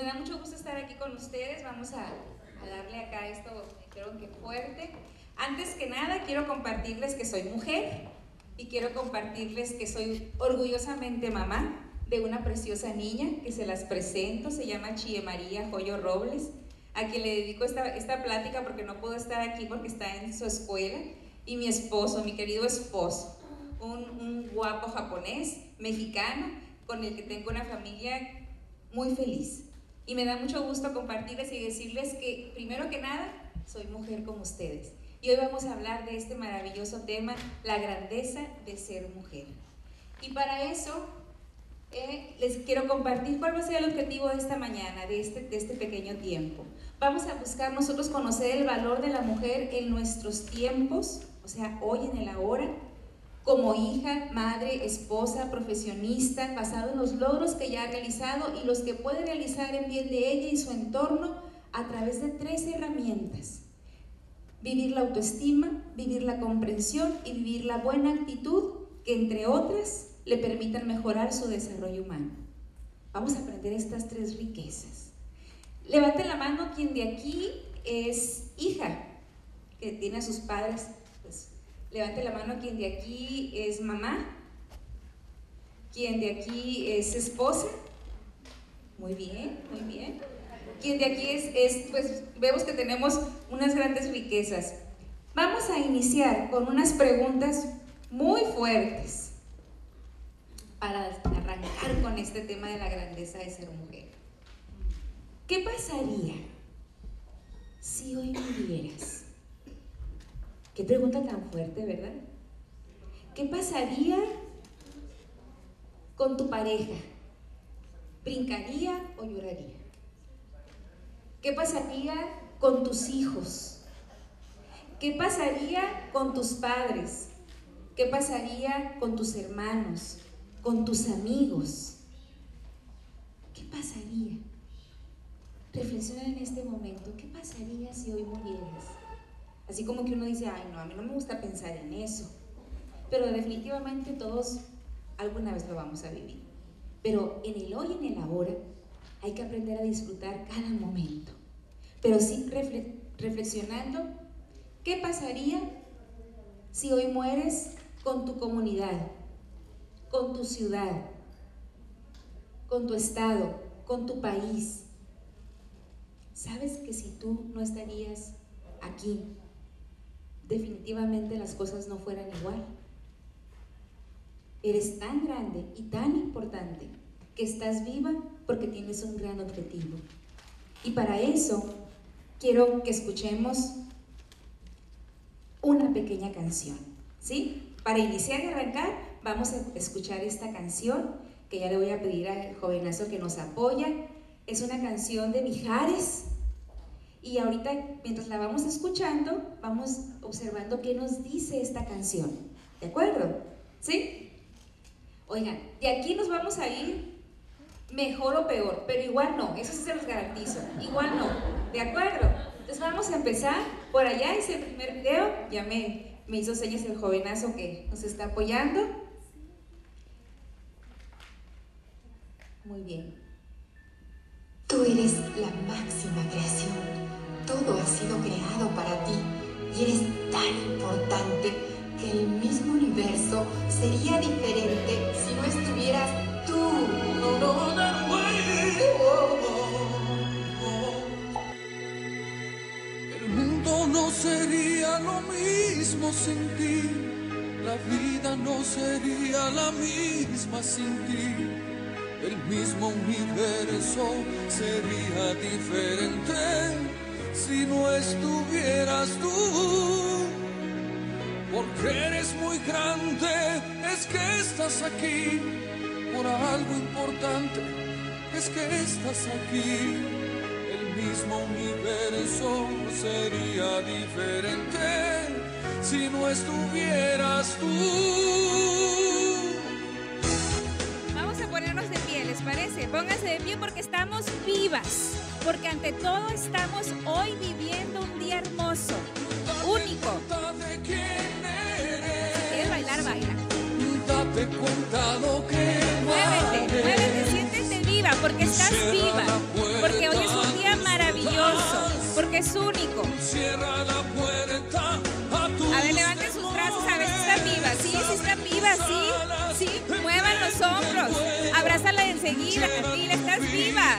me da mucho gusto estar aquí con ustedes. Vamos a darle acá esto, creo que fuerte. Antes que nada, quiero compartirles que soy mujer y quiero compartirles que soy orgullosamente mamá de una preciosa niña que se las presento. Se llama Chie María Joyo Robles, a quien le dedico esta plática porque no puedo estar aquí porque está en su escuela. Y mi esposo, mi querido esposo, un guapo japonés, mexicano, con el que tengo una familia muy feliz. Y me da mucho gusto compartirles y decirles que, primero que nada, soy mujer como ustedes. Y hoy vamos a hablar de este maravilloso tema, la grandeza de ser mujer. Y para eso les quiero compartir cuál va a ser el objetivo de esta mañana, de este pequeño tiempo. Vamos a buscar nosotros conocer el valor de la mujer en nuestros tiempos, o sea, hoy en el ahora, como hija, madre, esposa, profesionista, basado en los logros que ya ha realizado y los que puede realizar en bien de ella y su entorno a través de 3 herramientas. Vivir la autoestima, vivir la comprensión y vivir la buena actitud que, entre otras, le permitan mejorar su desarrollo humano. Vamos a aprender estas 3 riquezas. Levanten la mano quien de aquí es hija, que tiene a sus padres. Pues, levante la mano quien de aquí es mamá, quien de aquí es esposa. Muy bien, muy bien. Quien de aquí pues vemos que tenemos unas grandes riquezas. Vamos a iniciar con unas preguntas muy fuertes para arrancar con este tema de la grandeza de ser mujer. ¿Qué pasaría si hoy murieras? Qué pregunta tan fuerte, ¿verdad? ¿Qué pasaría con tu pareja? ¿Brincaría o lloraría? ¿Qué pasaría con tus hijos? ¿Qué pasaría con tus padres? ¿Qué pasaría con tus hermanos? ¿Con tus amigos? ¿Qué pasaría? Reflexiona en este momento. ¿Qué pasaría si hoy murieras? Así como que uno dice, ay no, a mí no me gusta pensar en eso. Pero definitivamente todos alguna vez lo vamos a vivir. Pero en el hoy y en el ahora hay que aprender a disfrutar cada momento. Pero sí reflexionando, ¿qué pasaría si hoy mueres con tu comunidad, con tu ciudad, con tu estado, con tu país? ¿Sabes que si tú no estarías aquí, definitivamente las cosas no fueran igual? Eres tan grande y tan importante que estás viva porque tienes un gran objetivo. Y para eso quiero que escuchemos una pequeña canción, ¿sí? Para iniciar y arrancar vamos a escuchar esta canción que ya le voy a pedir al jovenazo que nos apoya. Es una canción de Mijares y ahorita mientras la vamos escuchando vamos observando qué nos dice esta canción, ¿de acuerdo? ¿Sí? Oigan, de aquí nos vamos a ir mejor o peor, pero igual no, eso sí se los garantizo, igual no, ¿de acuerdo? Entonces vamos a empezar, por allá es el primer video, ya me hizo señas el jovenazo que nos está apoyando. Muy bien. Tú eres la máxima creación, todo ha sido creado para ti y eres tan importante que el mismo universo sería diferente si no estuvieras tú. El mundo no sería lo mismo sin ti, la vida no sería la misma sin ti, el mismo universo sería diferente si no estuvieras tú. Porque eres muy grande, es que estás aquí, por algo importante, es que estás aquí. El mismo universo sería diferente si no estuvieras tú. Vamos a ponernos de pie, ¿les parece? Pónganse de pie porque estamos vivas, porque ante todo estamos hoy viviendo un día hermoso, único. ¿Quieres bailar? Baila. Date cuenta lo que Muévete, muévete, siéntete viva, porque estás viva, porque hoy es un día maravilloso, porque es único. A ver, levanten sus brazos, a ver si están vivas. Sí, sí están vivas, sí, sí, muevan los hombros, abrázala enseguida, dile, estás viva.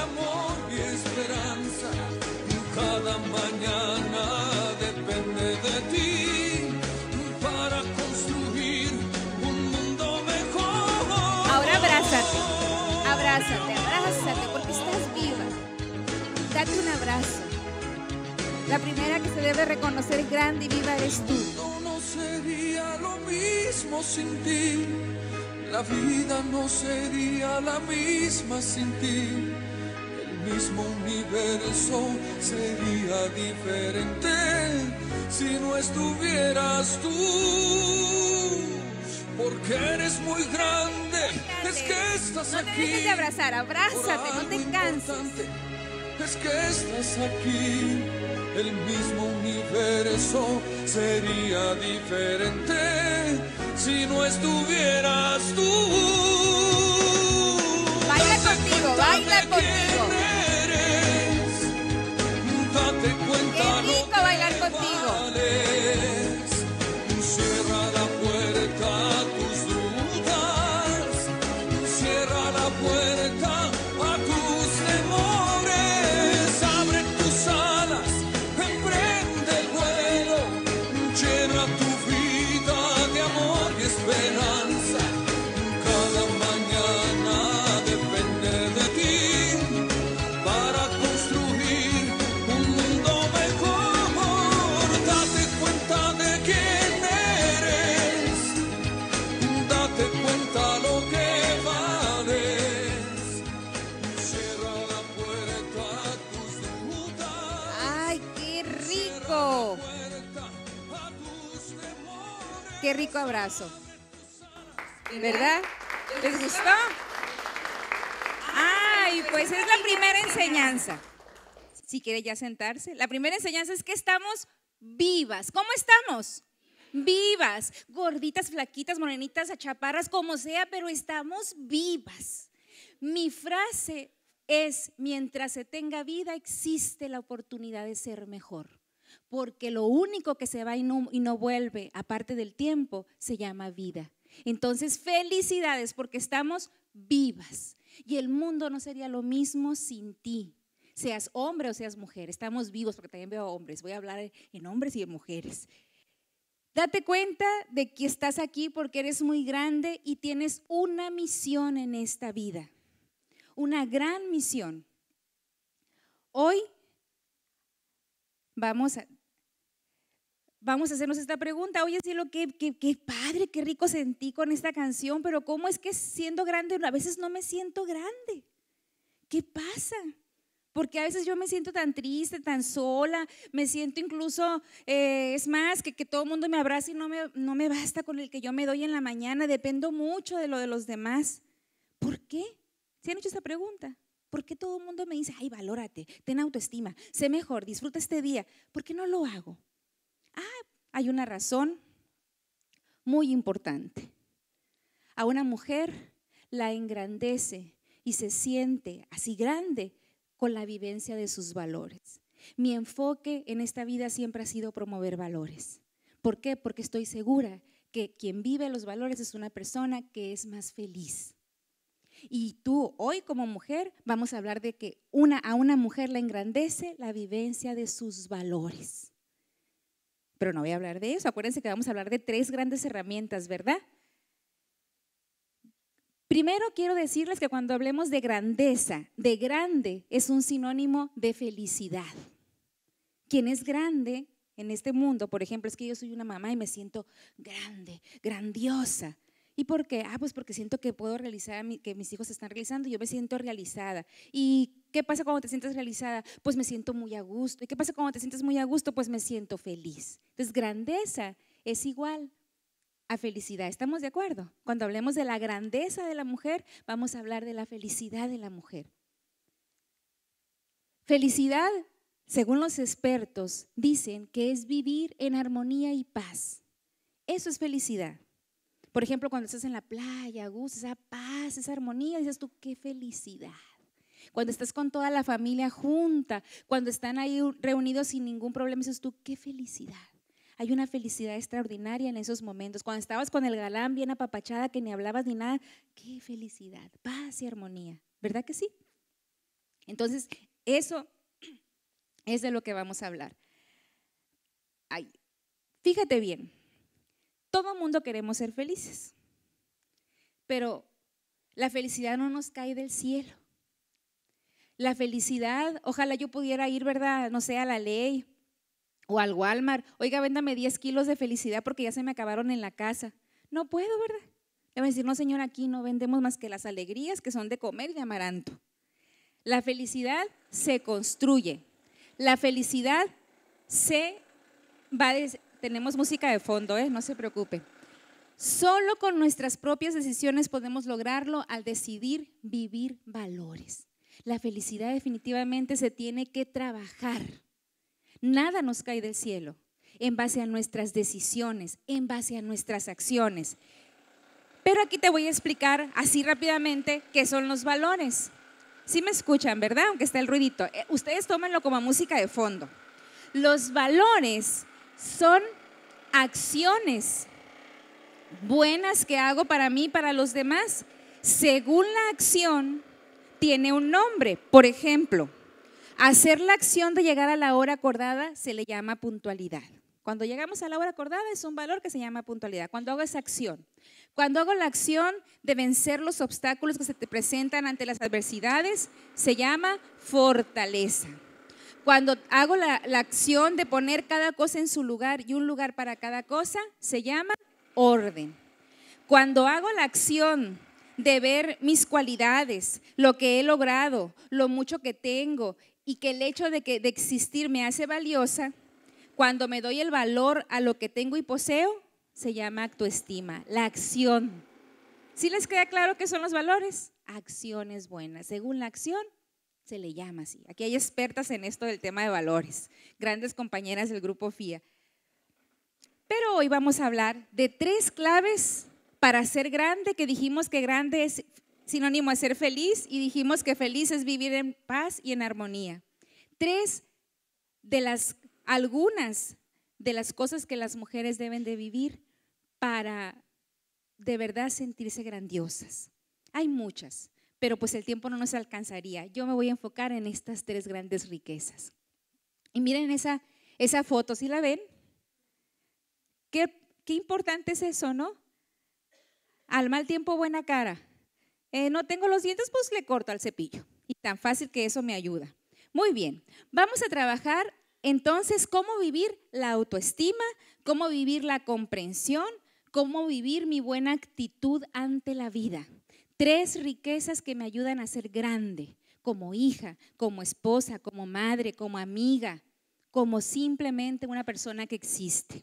Cada mañana depende de ti para construir un mundo mejor. Ahora abrázate, porque estás viva. Date un abrazo. La primera que se debe reconocer grande y viva eres tú. No sería lo mismo sin ti. La vida no sería la misma sin ti. El mismo universo sería diferente si no estuvieras tú. Porque eres muy grande, es que estás aquí. No te dejes de abrazar, abrázate, no te canses. Es que estás aquí, el mismo universo sería diferente si no estuvieras tú. Baila contigo, baila contigo. Date cuenta. Qué rico bailar contigo. Cierra la puerta a tus dudas, cierra la puerta a tus temores, abre tus alas, emprende el vuelo, llena tu vida de amor y esperanza. Cada mañana depende de ti para construir un mundo mejor. Date cuenta de quién eres, date cuenta lo que vales. Cierra la puerta a tus dudas. Ay, qué rico. Qué rico abrazo. ¿Verdad? ¿Les gustó? Ay, pues es la primera enseñanza. Si quiere ya sentarse. La primera enseñanza es que estamos vivas. ¿Cómo estamos? Vivas, gorditas, flaquitas, morenitas, chaparras, como sea, pero estamos vivas. Mi frase es: mientras se tenga vida, existe la oportunidad de ser mejor. Porque lo único que se va y no vuelve, aparte del tiempo, se llama vida. Entonces, felicidades porque estamos vivas. Y el mundo no sería lo mismo sin ti. Seas hombre o seas mujer, estamos vivos, porque también veo hombres. Voy a hablar en hombres y en mujeres. Date cuenta de que estás aquí porque eres muy grande y tienes una misión en esta vida. Una gran misión. Hoy vamos a hacernos esta pregunta. Oye, cielo, qué padre, qué rico sentí con esta canción, pero ¿cómo es que siendo grande a veces no me siento grande? ¿Qué pasa? Porque a veces yo me siento tan triste, tan sola, me siento incluso, es más, que todo el mundo me abraza y no me basta con el que yo me doy en la mañana, dependo mucho de lo de los demás. ¿Por qué? ¿Se han hecho esa pregunta? ¿Por qué todo el mundo me dice, ay, valórate, ten autoestima, sé mejor, disfruta este día? ¿Por qué no lo hago? Hay una razón muy importante. A una mujer la engrandece y se siente así grande con la vivencia de sus valores. Mi enfoque en esta vida siempre ha sido promover valores. ¿Por qué? Porque estoy segura que quien vive los valores es una persona que es más feliz. Y tú hoy como mujer vamos a hablar de que a una mujer la engrandece la vivencia de sus valores. Pero no voy a hablar de eso, acuérdense que vamos a hablar de 3 grandes herramientas, ¿verdad? Primero quiero decirles que cuando hablemos de grandeza, de grande es un sinónimo de felicidad. Quien es grande en este mundo, por ejemplo, es que yo soy una mamá y me siento grande, grandiosa. ¿Y por qué? Pues porque siento que puedo realizar, que mis hijos se están realizando y yo me siento realizada. ¿Y qué pasa cuando te sientes realizada? Pues me siento muy a gusto. ¿Y qué pasa cuando te sientes muy a gusto? Pues me siento feliz. Entonces, grandeza es igual a felicidad. ¿Estamos de acuerdo? Cuando hablemos de la grandeza de la mujer, vamos a hablar de la felicidad de la mujer. Felicidad, según los expertos, dicen que es vivir en armonía y paz. Eso es felicidad. Por ejemplo, cuando estás en la playa, a gusto, esa paz, esa armonía, dices tú, qué felicidad. cuando estás con toda la familia junta, cuando están ahí reunidos sin ningún problema, dices tú, qué felicidad. Hay una felicidad extraordinaria en esos momentos. Cuando estabas con el galán bien apapachada, que ni hablabas ni nada, qué felicidad, paz y armonía, ¿verdad que sí? Entonces, eso es de lo que vamos a hablar. Ay, fíjate bien, todo mundo queremos ser felices, pero la felicidad no nos cae del cielo. La felicidad, ojalá yo pudiera ir, ¿verdad? No sé, a La Ley o al Walmart. Oiga, véndame 10 kilos de felicidad porque ya se me acabaron en la casa. No puedo, ¿verdad? Le voy a decir, no señor, aquí no vendemos más que las alegrías que son de comer y de amaranto. La felicidad se construye. La felicidad tenemos música de fondo, no se preocupe. Solo con nuestras propias decisiones podemos lograrlo al decidir vivir valores. La felicidad definitivamente se tiene que trabajar. Nada nos cae del cielo, en base a nuestras decisiones, en base a nuestras acciones. Pero aquí te voy a explicar así rápidamente qué son los valores. Sí me escuchan, ¿verdad? Aunque está el ruidito. Ustedes tómenlo como música de fondo. Los valores son acciones buenas que hago para mí y para los demás. Según la acción, tiene un nombre. Por ejemplo, hacer la acción de llegar a la hora acordada se le llama puntualidad. Cuando llegamos a la hora acordada es un valor que se llama puntualidad. Cuando hago esa acción. Cuando hago la acción de vencer los obstáculos que se te presentan ante las adversidades, se llama fortaleza. Cuando hago la acción de poner cada cosa en su lugar y un lugar para cada cosa, se llama orden. Cuando hago la acción de ver mis cualidades, lo que he logrado, lo mucho que tengo y que el hecho de existir me hace valiosa, cuando me doy el valor a lo que tengo y poseo, se llama autoestima, la acción. ¿Sí les queda claro qué son los valores? Acciones buenas. Según la acción, se le llama así. Aquí hay expertas en esto del tema de valores, grandes compañeras del grupo FIA. Pero hoy vamos a hablar de 3 claves para ser grande, que dijimos que grande es sinónimo de ser feliz y dijimos que feliz es vivir en paz y en armonía. 3 de algunas de las cosas que las mujeres deben de vivir para de verdad sentirse grandiosas. Hay muchas, pero pues el tiempo no nos alcanzaría. Yo me voy a enfocar en estas 3 grandes riquezas. Y miren esa foto, ¿sí la ven? Qué importante es eso, ¿no? Al mal tiempo, buena cara. No tengo los dientes, pues le corto al cepillo. Y tan fácil que eso me ayuda. Muy bien, vamos a trabajar entonces cómo vivir la autoestima, cómo vivir la comprensión, cómo vivir mi buena actitud ante la vida. 3 riquezas que me ayudan a ser grande, como hija, como esposa, como madre, como amiga, como simplemente una persona que existe.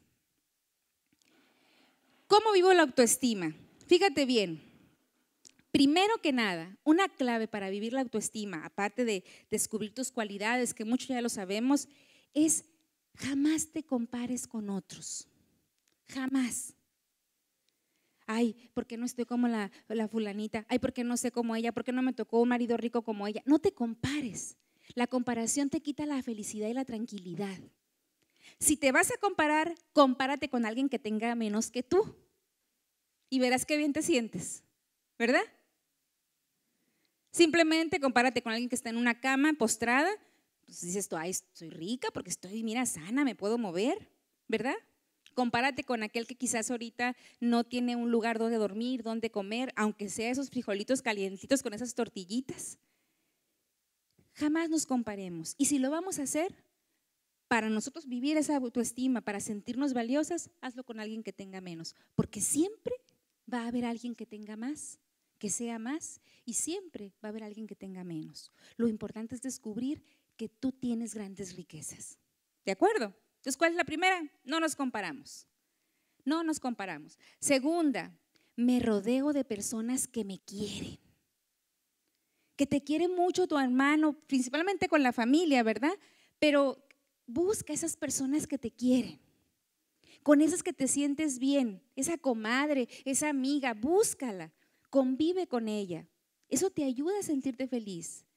¿Cómo vivo la autoestima? Fíjate bien, primero que nada, una clave para vivir la autoestima, aparte de descubrir tus cualidades, que muchos ya lo sabemos, es jamás te compares con otros, jamás. Ay, ¿por qué no estoy como la fulanita? Ay, ¿por qué no sé como ella? ¿Por qué no me tocó un marido rico como ella? No te compares, la comparación te quita la felicidad y la tranquilidad. Si te vas a comparar, compárate con alguien que tenga menos que tú y verás qué bien te sientes, ¿verdad? Simplemente compárate con alguien que está en una cama postrada, pues dices tú, ay, soy rica porque estoy, mira, sana, me puedo mover, ¿verdad? Compárate con aquel que quizás ahorita no tiene un lugar donde dormir, donde comer, aunque sea esos frijolitos calientitos con esas tortillitas. Jamás nos comparemos. Y si lo vamos a hacer, para nosotros vivir esa autoestima, para sentirnos valiosas, hazlo con alguien que tenga menos, porque siempre va a haber alguien que tenga más, que sea más, y siempre va a haber alguien que tenga menos. Lo importante es descubrir que tú tienes grandes riquezas. ¿De acuerdo? Entonces, ¿cuál es la primera? No nos comparamos. No nos comparamos. Segunda, me rodeo de personas que me quieren. Que te quiere mucho tu hermano, principalmente con la familia, ¿verdad? Pero busca esas personas que te quieren. Con esas que te sientes bien, esa comadre, esa amiga, búscala, convive con ella. Eso te ayuda a sentirte feliz.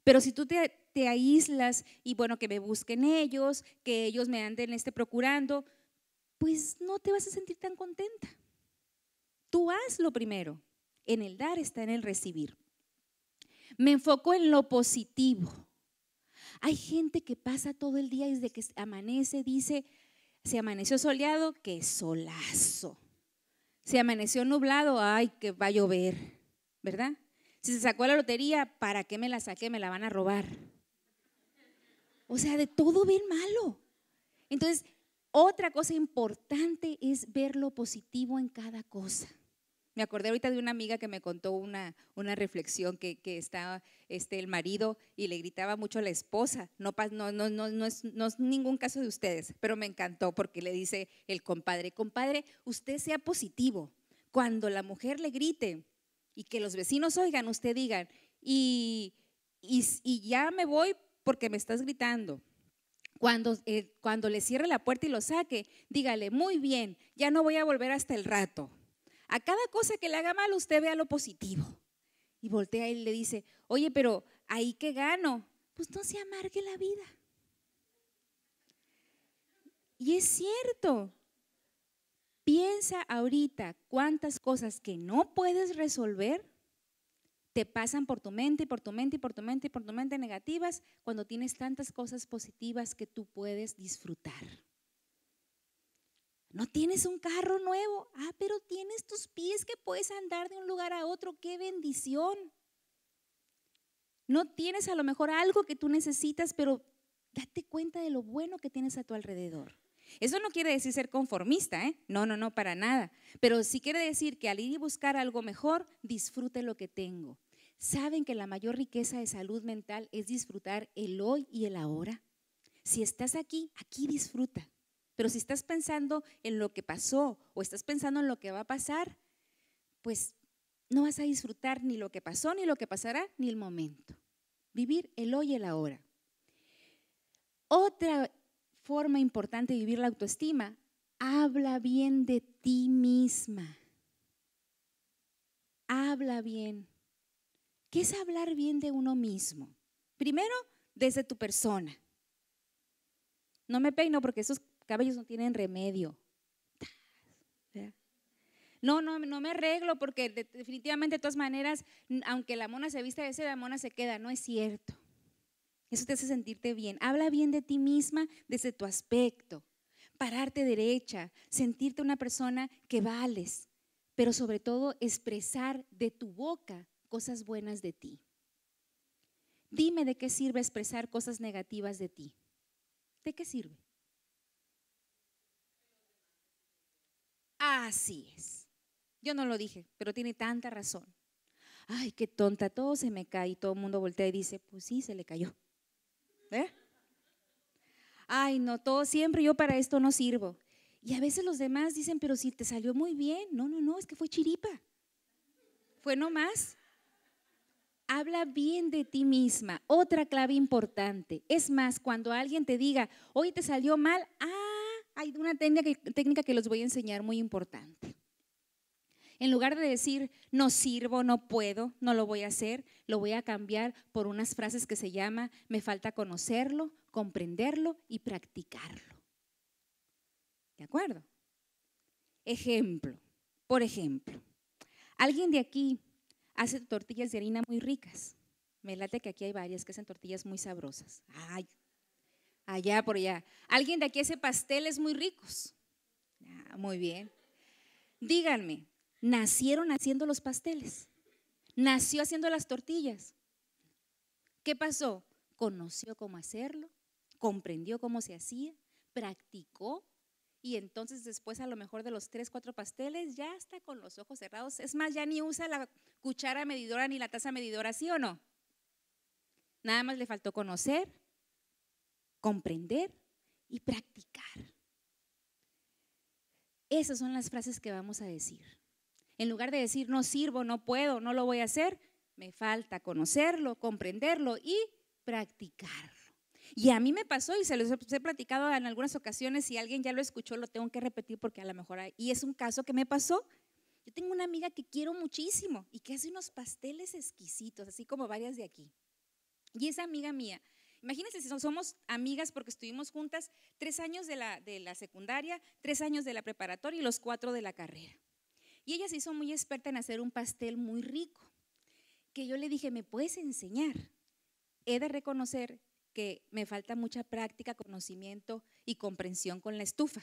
Pero si tú te aíslas y bueno, que me busquen ellos, que ellos me anden procurando, pues no te vas a sentir tan contenta. Tú haz lo primero. En el dar está en el recibir. Me enfoco en lo positivo. Hay gente que pasa todo el día desde que amanece, dice, se amaneció soleado, qué solazo. Se amaneció nublado, ay, que va a llover, ¿verdad? Si se sacó la lotería, ¿para qué me la saqué? Me la van a robar. O sea, de todo ven malo. Entonces, otra cosa importante es ver lo positivo en cada cosa. Me acordé ahorita de una amiga que me contó una reflexión que estaba el marido y le gritaba mucho a la esposa. No es ningún caso de ustedes, pero me encantó porque le dice el compadre, usted sea positivo. Cuando la mujer le grite y que los vecinos oigan, usted digan, y ya me voy porque me estás gritando. Cuando le cierre la puerta y lo saque, dígale, muy bien, ya no voy a volver hasta el rato. A cada cosa que le haga mal, usted vea lo positivo. Y voltea y le dice, oye, pero ¿ahí qué gano? Pues no se amargue la vida. Y es cierto. Piensa ahorita cuántas cosas que no puedes resolver te pasan por tu mente y por tu mente y por tu mente y por tu mente negativas cuando tienes tantas cosas positivas que tú puedes disfrutar. No tienes un carro nuevo, pero tienes tus pies que puedes andar de un lugar a otro, qué bendición. No tienes a lo mejor algo que tú necesitas, pero date cuenta de lo bueno que tienes a tu alrededor. Eso no quiere decir ser conformista, No, para nada. Pero sí quiere decir que al ir y buscar algo mejor, disfrute lo que tengo. ¿Saben que la mayor riqueza de salud mental es disfrutar el hoy y el ahora? Si estás aquí disfruta. Pero si estás pensando en lo que pasó o estás pensando en lo que va a pasar, pues no vas a disfrutar ni lo que pasó, ni lo que pasará, ni el momento. Vivir el hoy y el ahora. Otra forma importante de vivir la autoestima, habla bien de ti misma. Habla bien. ¿Qué es hablar bien de uno mismo? Primero, desde tu persona. No me peino porque esos cabellos no tienen remedio. No me arreglo porque definitivamente de todas maneras, aunque la mona se vista de seda, la mona se queda. No es cierto. Eso te hace sentirte bien. Habla bien de ti misma desde tu aspecto. Pararte derecha, sentirte una persona que vales, pero sobre todo expresar de tu boca cosas buenas de ti. Dime de qué sirve expresar cosas negativas de ti. ¿De qué sirve? Así es. Yo no lo dije, pero tiene tanta razón. Ay, qué tonta, todo se me cae y todo el mundo voltea y dice, pues sí, se le cayó. Ay, no, todo siempre yo para esto no sirvo. Y a veces los demás dicen, pero si te salió muy bien. No, es que fue chiripa. Fue nomás. Habla bien de ti misma. Otra clave importante. Es más, cuando alguien te diga, hoy te salió mal, hay una técnica que les voy a enseñar muy importante. En lugar de decir, no sirvo, no puedo, no lo voy a hacer, lo voy a cambiar por unas frases que se llama, me falta conocerlo, comprenderlo y practicarlo. ¿De acuerdo? Por ejemplo, alguien de aquí hace tortillas de harina muy ricas. Me late que aquí hay varias que hacen tortillas muy sabrosas. Ay, allá por allá. Alguien de aquí hace pasteles muy ricos. Muy bien. Díganme, ¿nacieron haciendo los pasteles? ¿Nació haciendo las tortillas? ¿Qué pasó? Conoció cómo hacerlo, comprendió cómo se hacía, practicó y entonces después a lo mejor de los 3, 4 pasteles ya está con los ojos cerrados. Es más, ya ni usa la cuchara medidora ni la taza medidora, ¿sí o no? Nada más le faltó conocer, comprender y practicar. Esas son las frases que vamos a decir. En lugar de decir no sirvo, no puedo, no lo voy a hacer, me falta conocerlo, comprenderlo y practicarlo. Y a mí me pasó y se los he platicado en algunas ocasiones. Si alguien ya lo escuchó, lo tengo que repetir porque a lo mejor y es un caso que me pasó. Yo tengo una amiga que quiero muchísimo y que hace unos pasteles exquisitos, así como varias de aquí. Y esa amiga mía, imagínense si somos amigas porque estuvimos juntas 3 años de la secundaria, 3 años de la preparatoria y los 4 de la carrera. Y ella se hizo muy experta en hacer un pastel muy rico, que yo le dije, ¿me puedes enseñar? He de reconocer que me falta mucha práctica, conocimiento y comprensión con la estufa.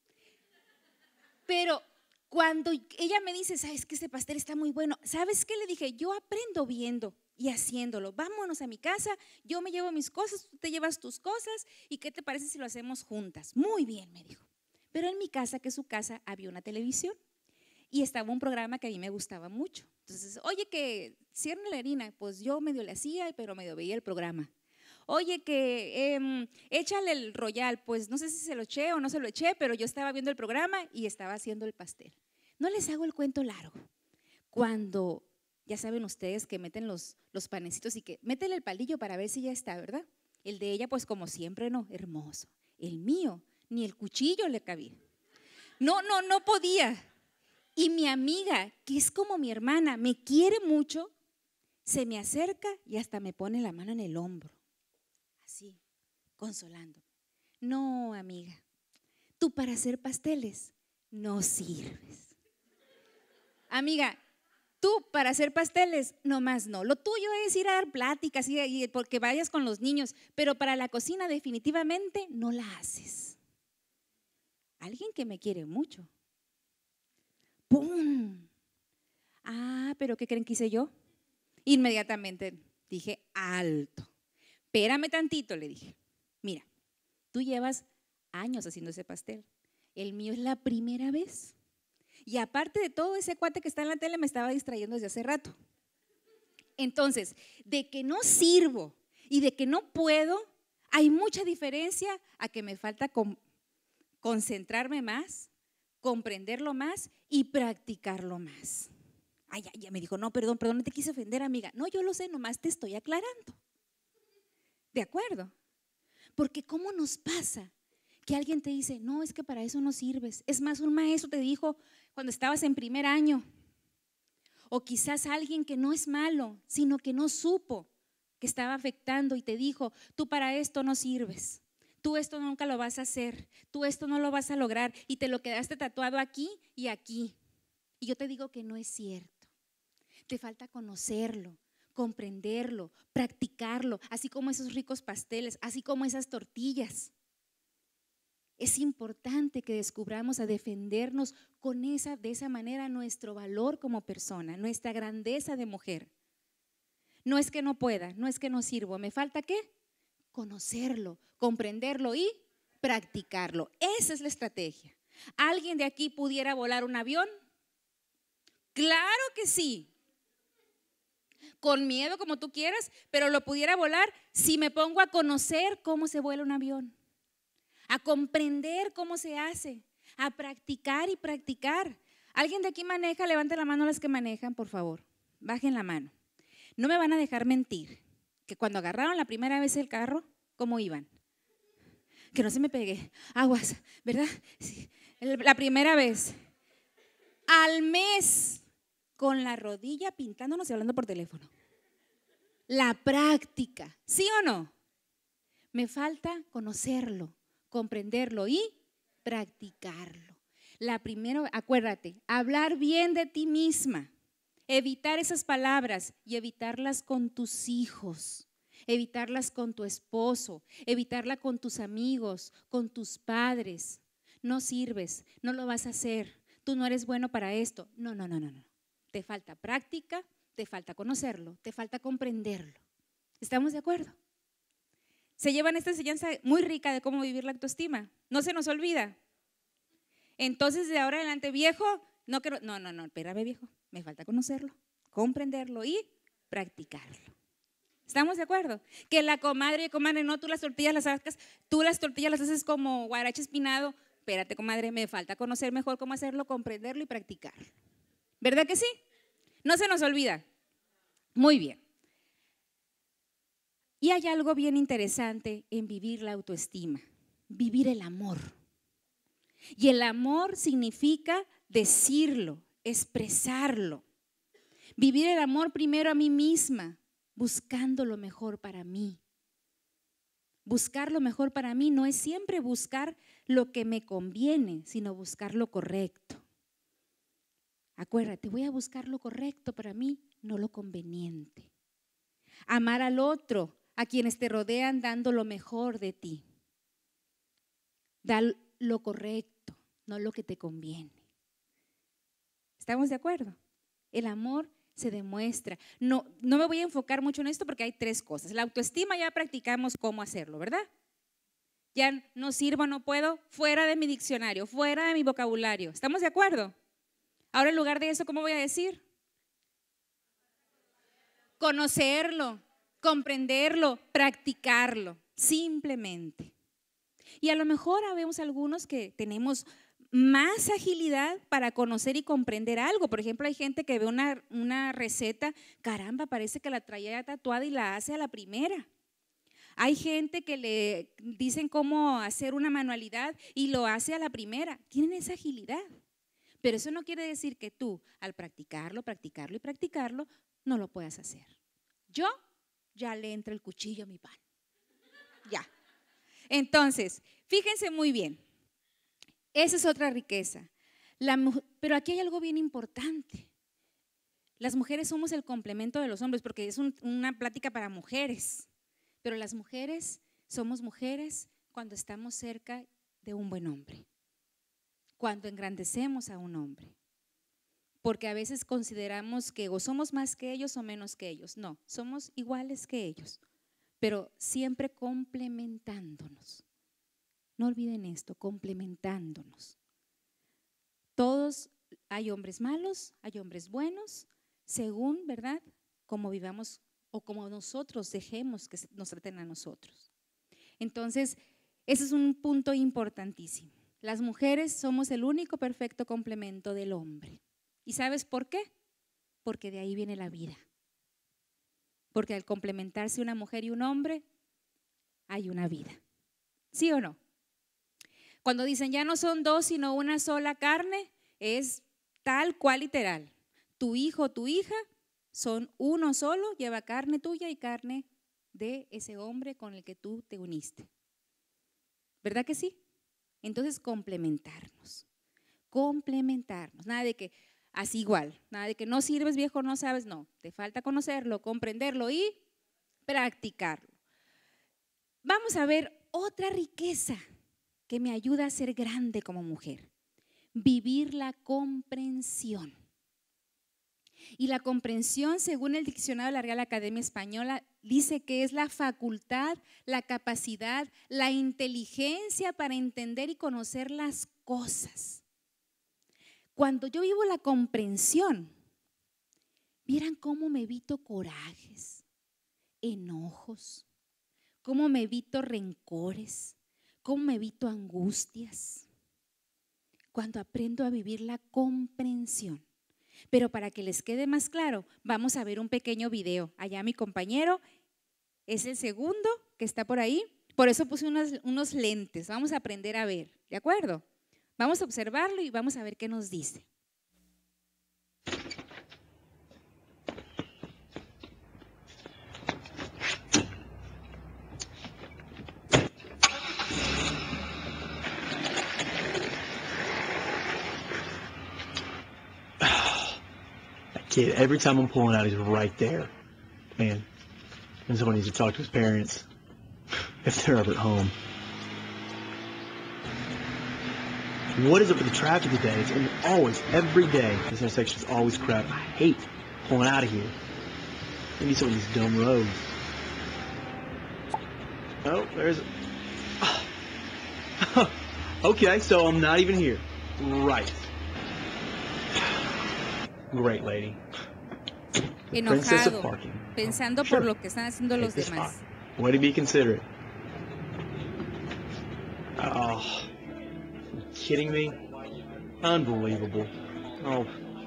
Pero cuando ella me dice, ¿sabes qué? Ese pastel está muy bueno. ¿Sabes qué? Le dije, yo aprendo viendo y haciéndolo. Vámonos a mi casa, yo me llevo mis cosas, tú te llevas tus cosas y ¿qué te parece si lo hacemos juntas? Muy bien, me dijo. Pero en mi casa, que es su casa, había una televisión y estaba un programa que a mí me gustaba mucho. Entonces, oye, que cierne la harina, pues yo medio le hacía, pero medio veía el programa. Oye, que échale el royal, pues no sé si se lo eché o no se lo eché, pero yo estaba viendo el programa y estaba haciendo el pastel. No les hago el cuento largo. Cuando, ya saben ustedes que meten los panecitos y que métele el palillo para ver si ya está, ¿verdad? El de ella, pues como siempre, no, hermoso. El mío, ni el cuchillo le cabía. No podía. Y mi amiga, que es como mi hermana, me quiere mucho, se me acerca y hasta me pone la mano en el hombro. Así, consolándome. No, amiga, tú para hacer pasteles no sirves. Amiga, tú para hacer pasteles nomás no. Lo tuyo es ir a dar pláticas y porque vayas con los niños, pero para la cocina definitivamente no la haces. Alguien que me quiere mucho. ¡Pum! Ah, pero ¿qué creen que hice yo? Inmediatamente dije, alto. Espérame tantito, le dije. Mira, tú llevas años haciendo ese pastel. El mío es la primera vez. Y aparte de todo, ese cuate que está en la tele me estaba distrayendo desde hace rato. Entonces, de que no sirvo y de que no puedo, hay mucha diferencia a que me falta concentrarme más, comprenderlo más y practicarlo más. Ay, ya me dijo, no, perdón, no te quise ofender, amiga. No, yo lo sé, nomás te estoy aclarando. ¿De acuerdo? Porque ¿cómo nos pasa que alguien te dice, no, es que para eso no sirves? Es más, un maestro te dijo cuando estabas en primer año. O quizás alguien que no es malo, sino que no supo que estaba afectando y te dijo, tú para esto no sirves. Tú esto nunca lo vas a hacer. Tú esto no lo vas a lograr. Y te lo quedaste tatuado aquí y aquí. Y yo te digo que no es cierto. Te falta conocerlo, comprenderlo, practicarlo, así como esos ricos pasteles, así como esas tortillas. Es importante que descubramos a defendernos de esa manera nuestro valor como persona, nuestra grandeza de mujer. No es que no pueda, no es que no sirvo, ¿me falta qué? Conocerlo, comprenderlo y practicarlo. Esa es la estrategia. ¿Alguien de aquí pudiera volar un avión? Claro que sí. Con miedo como tú quieras, pero lo pudiera volar si me pongo a conocer cómo se vuela un avión, a comprender cómo se hace, a practicar y practicar. ¿Alguien de aquí maneja? Levante la mano las que manejan, por favor. Bajen la mano. No me van a dejar mentir, que cuando agarraron la primera vez el carro, ¿cómo iban? Que no se me pegue, aguas, ¿verdad? Sí. La primera vez. Al mes, con la rodilla pintándonos y hablando por teléfono. La práctica, ¿sí o no? Me falta conocerlo, comprenderlo y practicarlo. La primera, acuérdate, hablar bien de ti misma, evitar esas palabras y evitarlas con tus hijos, evitarlas con tu esposo, evitarla con tus amigos, con tus padres. No sirves, no lo vas a hacer, tú no eres bueno para esto. No. Te falta práctica, te falta conocerlo, te falta comprenderlo. ¿Estamos de acuerdo? Se llevan esta enseñanza muy rica de cómo vivir la autoestima. No se nos olvida. Entonces, de ahora en adelante, viejo, no, espérame, viejo, me falta conocerlo, comprenderlo y practicarlo. ¿Estamos de acuerdo? Que la comadre, no, tú las tortillas las haces como guarache espinado. Espérate, comadre, me falta conocer mejor cómo hacerlo, comprenderlo y practicarlo. ¿Verdad que sí? No se nos olvida. Muy bien. Y hay algo bien interesante en vivir la autoestima, vivir el amor. Y el amor significa decirlo, expresarlo. Vivir el amor primero a mí misma, buscando lo mejor para mí. Buscar lo mejor para mí no es siempre buscar lo que me conviene, sino buscar lo correcto. Acuérdate, voy a buscar lo correcto para mí, no lo conveniente. Amar al otro, a quienes te rodean, dando lo mejor de ti. Da lo correcto, no lo que te conviene. ¿Estamos de acuerdo? El amor se demuestra. No me voy a enfocar mucho en esto porque hay 3 cosas. La autoestima ya practicamos cómo hacerlo, ¿verdad? Ya no sirvo, no puedo, fuera de mi diccionario, fuera de mi vocabulario. ¿Estamos de acuerdo? Ahora en lugar de eso, ¿cómo voy a decir? Conocerlo, comprenderlo, practicarlo, simplemente. Y a lo mejor habemos algunos que tenemos más agilidad para conocer y comprender algo. Por ejemplo, hay gente que ve una receta, caramba, parece que la traía tatuada y la hace a la primera. Hay gente que le dicen cómo hacer una manualidad y lo hace a la primera. Tienen esa agilidad. Pero eso no quiere decir que tú, al practicarlo y practicarlo, no lo puedas hacer. Yo ya le entra el cuchillo a mi pan. Ya. Entonces, fíjense muy bien. Esa es otra riqueza. Pero aquí hay algo bien importante. Las mujeres somos el complemento de los hombres, porque es una plática para mujeres. Pero las mujeres somos mujeres cuando estamos cerca de un buen hombre, cuando engrandecemos a un hombre. Porque a veces consideramos que o somos más que ellos o menos que ellos. No, somos iguales que ellos, pero siempre complementándonos. No olviden esto, complementándonos. Todos, hay hombres malos, hay hombres buenos, según, ¿verdad?, como vivamos o como nosotros dejemos que nos traten a nosotros. Entonces, ese es un punto importantísimo. Las mujeres somos el único perfecto complemento del hombre. ¿Y sabes por qué? Porque de ahí viene la vida. Porque al complementarse una mujer y un hombre, hay una vida. ¿Sí o no? Cuando dicen ya no son 2 sino una sola carne, es tal cual literal. Tu hijo o tu hija son uno solo, lleva carne tuya y carne de ese hombre con el que tú te uniste. ¿Verdad que sí? Entonces complementarnos, nada de que así igual, nada de que no sirves viejo, no sabes, no, te falta conocerlo, comprenderlo y practicarlo. Vamos a ver otra riqueza que me ayuda a ser grande como mujer, vivir la comprensión. Y la comprensión, según el diccionario de la Real Academia Española, dice que es la facultad, la capacidad, la inteligencia para entender y conocer las cosas. Cuando yo vivo la comprensión, vieran cómo me evito corajes, enojos, cómo me evito rencores, cómo me evito angustias. Cuando aprendo a vivir la comprensión. Pero para que les quede más claro, vamos a ver un pequeño video. Allá mi compañero es el segundo que está por ahí. Por eso puse unos lentes. Vamos a aprender a ver, ¿de acuerdo? Vamos a observarlo y vamos a ver qué nos dice. Kid, every time I'm pulling out, he's right there. Man, and someone needs to talk to his parents if they're ever at home. What is up with the traffic today? It's always, every day, this intersection is always crowded. I hate pulling out of here. Maybe some of these dumb roads. Oh, there's... Okay, so I'm not even here. Right. Great lady. Enojado, pensando por lo que están haciendo los demás. Way to be considerate. Oh, you kidding me? Unbelievable. Oh.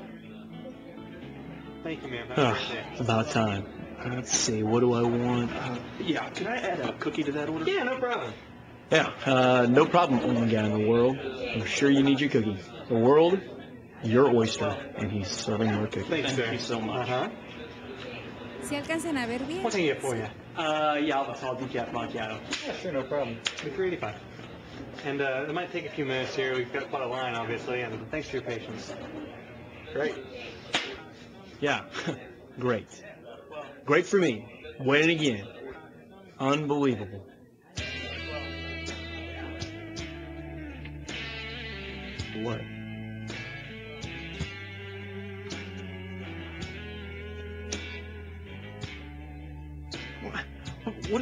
Thank you, ma'am. It's about time. Let's see, what do I want? Yeah, can I add a cookie to that order? Yeah, no problem. Yeah, no problem, only guy in the world. I'm sure you need your cookie. The world, your oyster, and he's serving your cookie. Thank you so much. ¿Se alcanzan a ver bien? What can I get for you? Yeah, I'll tall decaf macchiato. Yeah, sure, no problem. Be $3.85. And it might take a few minutes here. We've got quite a line, obviously, and thanks for your patience. Great. Yeah, great. Great for me. Winning again. Unbelievable. What? What?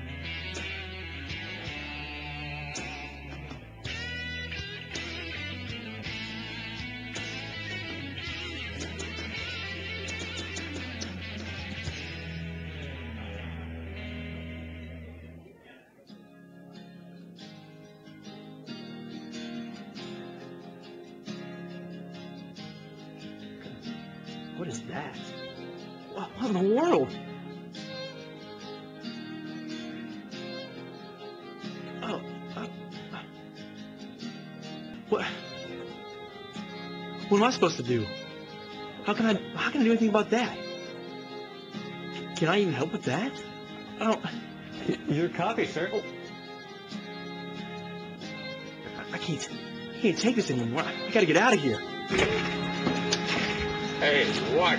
What is that? What in the world? Oh, what am I supposed to do? How can I do anything about that? Can I even help with that? I don't. Your coffee, sir. I can't take this anymore. I gotta get out of here. Hey, what?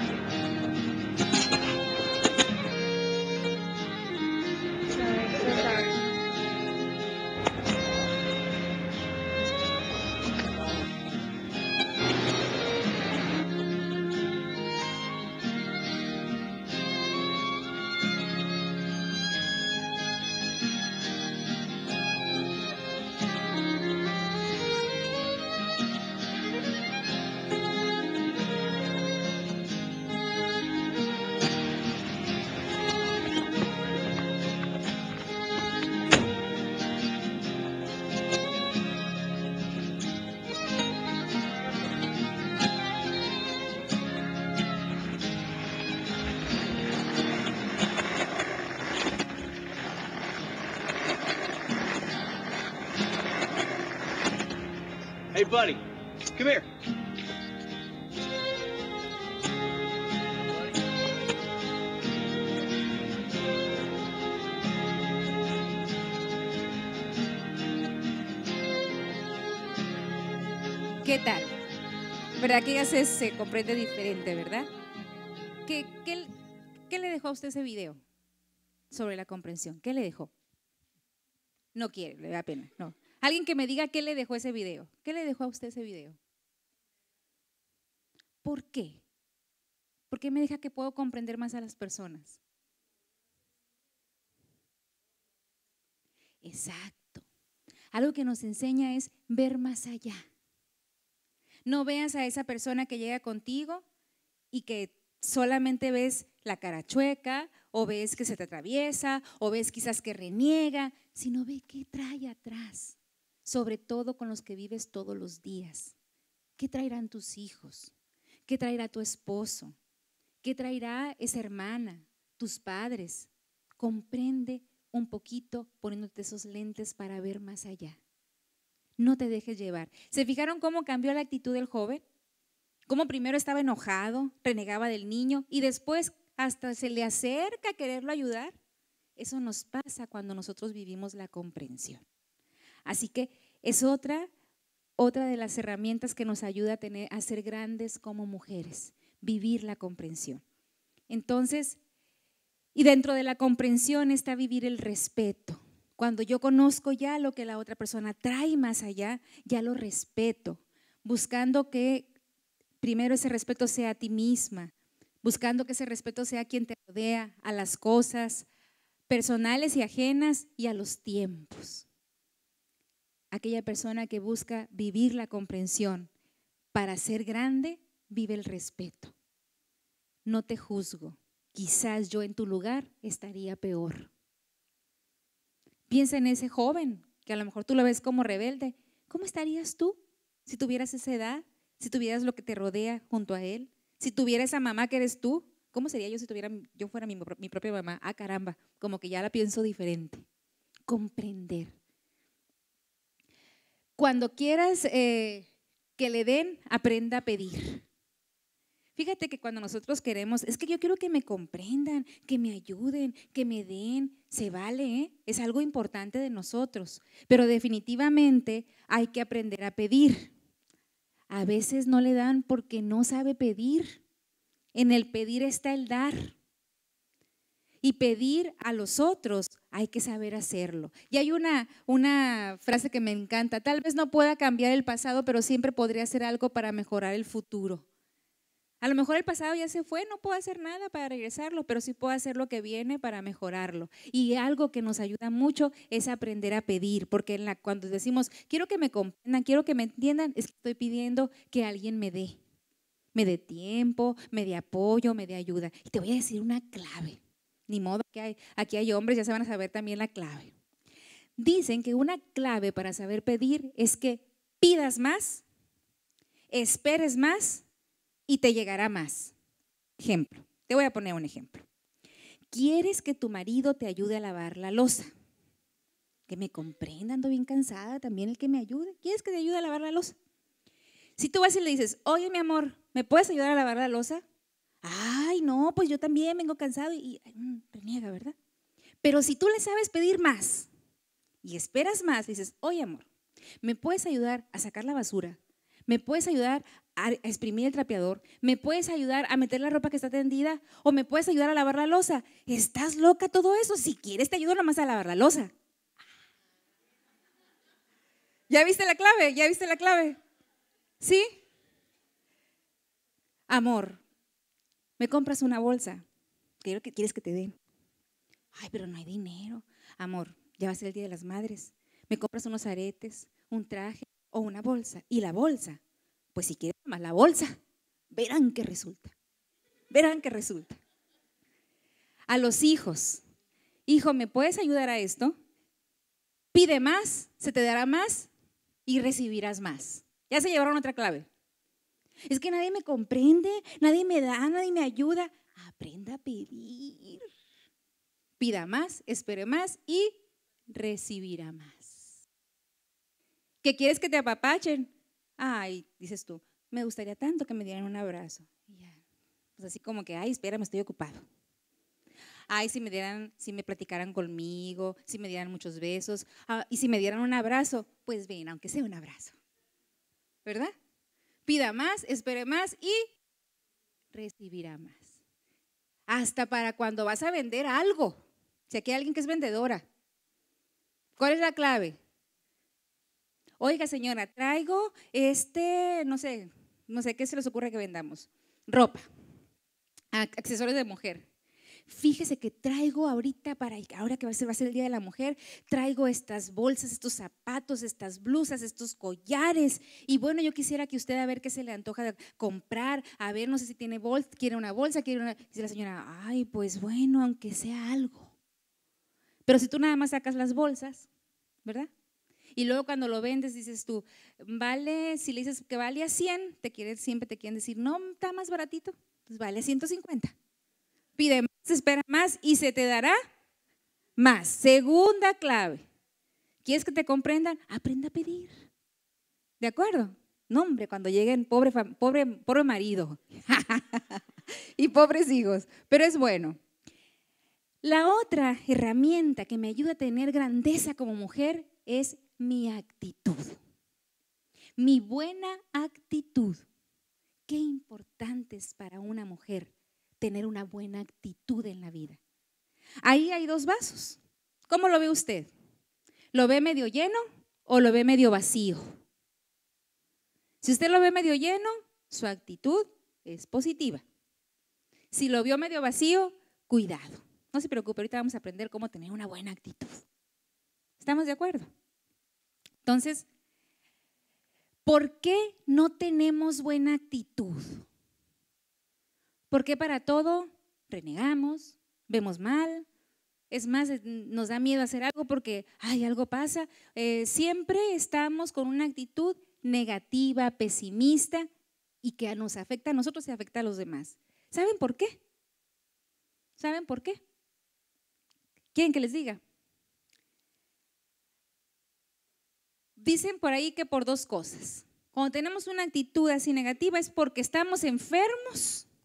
Hey, buddy, come here. ¿Qué tal? ¿Verdad que ya se comprende diferente, verdad? ¿Qué le dejó a usted ese video sobre la comprensión? ¿Qué le dejó? No quiere, le da pena, no. Alguien que me diga qué le dejó ese video. ¿Qué le dejó a usted ese video? ¿Por qué? ¿Por qué me deja que puedo comprender más a las personas? Exacto. Algo que nos enseña es ver más allá. No veas a esa persona que llega contigo y que solamente ves la cara chueca, o ves que se te atraviesa, o ves quizás que reniega, sino ve qué trae atrás, sobre todo con los que vives todos los días. ¿Qué traerán tus hijos? ¿Qué traerá tu esposo? ¿Qué traerá esa hermana, tus padres? Comprende un poquito poniéndote esos lentes para ver más allá. No te dejes llevar. ¿Se fijaron cómo cambió la actitud del joven? Cómo primero estaba enojado, renegaba del niño y después hasta se le acerca a quererlo ayudar. Eso nos pasa cuando nosotros vivimos la comprensión. Así que es otra de las herramientas que nos ayuda a ser grandes como mujeres, vivir la comprensión. Entonces, y dentro de la comprensión está vivir el respeto. Cuando yo conozco ya lo que la otra persona trae más allá, ya lo respeto, buscando que primero ese respeto sea a ti misma, buscando que ese respeto sea a quien te rodea, a las cosas personales y ajenas y a los tiempos. Aquella persona que busca vivir la comprensión para ser grande, vive el respeto. No te juzgo, quizás yo en tu lugar estaría peor. Piensa en ese joven que a lo mejor tú lo ves como rebelde. ¿Cómo estarías tú si tuvieras esa edad? Si tuvieras lo que te rodea junto a él, si tuviera esa mamá que eres tú, ¿cómo sería yo si yo fuera mi propia mamá? Ah, caramba, como que ya la pienso diferente. Comprender. Cuando quieras que le den, aprenda a pedir. Fíjate que cuando nosotros queremos, es que yo quiero que me comprendan, que me ayuden, que me den, se vale, ¿eh? Es algo importante de nosotros, pero definitivamente hay que aprender a pedir. A veces no le dan porque no sabe pedir. En el pedir está el dar. Y pedir a los otros hay que saber hacerlo. Y hay una frase que me encanta: tal vez no pueda cambiar el pasado, pero siempre podría hacer algo para mejorar el futuro. A lo mejor el pasado ya se fue, no puedo hacer nada para regresarlo, pero sí puedo hacer lo que viene para mejorarlo. Y algo que nos ayuda mucho es aprender a pedir, porque cuando decimos, quiero que me comprendan, quiero que me entiendan, es que estoy pidiendo que alguien me dé tiempo, me dé apoyo, me dé ayuda. Y te voy a decir una clave. Ni modo que aquí hay hombres, ya se van a saber también la clave. Dicen que una clave para saber pedir es que pidas más, esperes más y te llegará más. Ejemplo, te voy a poner un ejemplo. ¿Quieres que tu marido te ayude a lavar la loza? Que me comprenda, ando bien cansada, también el que me ayude. ¿Quieres que te ayude a lavar la loza? Si tú vas y le dices, oye mi amor, ¿me puedes ayudar a lavar la loza? Ay, no, pues yo también vengo cansado y reniega, ¿verdad? Pero si tú le sabes pedir más y esperas más, dices, oye amor, ¿me puedes ayudar a sacar la basura? ¿Me puedes ayudar a exprimir el trapeador? ¿Me puedes ayudar a meter la ropa que está tendida? ¿O me puedes ayudar a lavar la loza? ¿Estás loca todo eso? Si quieres te ayudo nomás a lavar la loza. ¿Ya viste la clave? ¿Ya viste la clave? ¿Sí? Amor, ¿me compras una bolsa? ¿Quieres que te den? Ay, pero no hay dinero. Amor, ya va a ser el Día de las Madres. ¿Me compras unos aretes, un traje o una bolsa? Y la bolsa, pues si quieres más la bolsa, verán qué resulta. Verán qué resulta. A los hijos, hijo, ¿me puedes ayudar a esto? Pide más, se te dará más y recibirás más. Ya se llevaron otra clave. Es que nadie me comprende, nadie me da, nadie me ayuda. Aprenda a pedir. Pida más, espere más y recibirá más. ¿Qué quieres que te apapachen? Ay, dices tú, me gustaría tanto que me dieran un abrazo. Y ya, pues así como que, ay, espera, me estoy ocupado. Ay, si me platicaran conmigo, si me dieran muchos besos, y si me dieran un abrazo, pues ven, aunque sea un abrazo. ¿Verdad? Pida más, espere más y recibirá más. Hasta para cuando vas a vender algo. Si aquí hay alguien que es vendedora, ¿cuál es la clave? Oiga, señora, traigo no sé qué se les ocurre que vendamos. Ropa, accesorios de mujer. Fíjese que traigo ahorita, ahora que va a ser el Día de la Mujer, traigo estas bolsas, estos zapatos, estas blusas, estos collares. Y bueno, yo quisiera que usted a ver qué se le antoja comprar, a ver, no sé si tiene bolsa, quiere una bolsa, Dice la señora, ay, pues bueno, aunque sea algo. Pero si tú nada más sacas las bolsas, ¿verdad? Y luego cuando lo vendes dices tú, vale, si le dices que vale a 100, siempre te quieren decir, no, está más baratito, pues vale a 150. Pide más, espera más y se te dará más. Segunda clave. ¿Quieres que te comprendan? Aprenda a pedir. ¿De acuerdo? No, hombre, cuando lleguen, pobre marido y pobres hijos, pero es bueno. La otra herramienta que me ayuda a tener grandeza como mujer es mi actitud. Mi buena actitud. Qué importante es para una mujer tener una buena actitud en la vida. Ahí hay dos vasos. ¿Cómo lo ve usted? ¿Lo ve medio lleno o lo ve medio vacío? Si usted lo ve medio lleno, su actitud es positiva. Si lo vio medio vacío, cuidado. No se preocupe, ahorita vamos a aprender cómo tener una buena actitud. ¿Estamos de acuerdo? Entonces, ¿por qué no tenemos buena actitud? ¿Por qué para todo renegamos, vemos mal? Es más, nos da miedo hacer algo porque, ay, algo pasa. Siempre estamos con una actitud negativa, pesimista y que nos afecta a nosotros y afecta a los demás. ¿Saben por qué? ¿Saben por qué? ¿Quieren que les diga? Dicen por ahí que por dos cosas. Cuando tenemos una actitud así negativa es porque estamos enfermos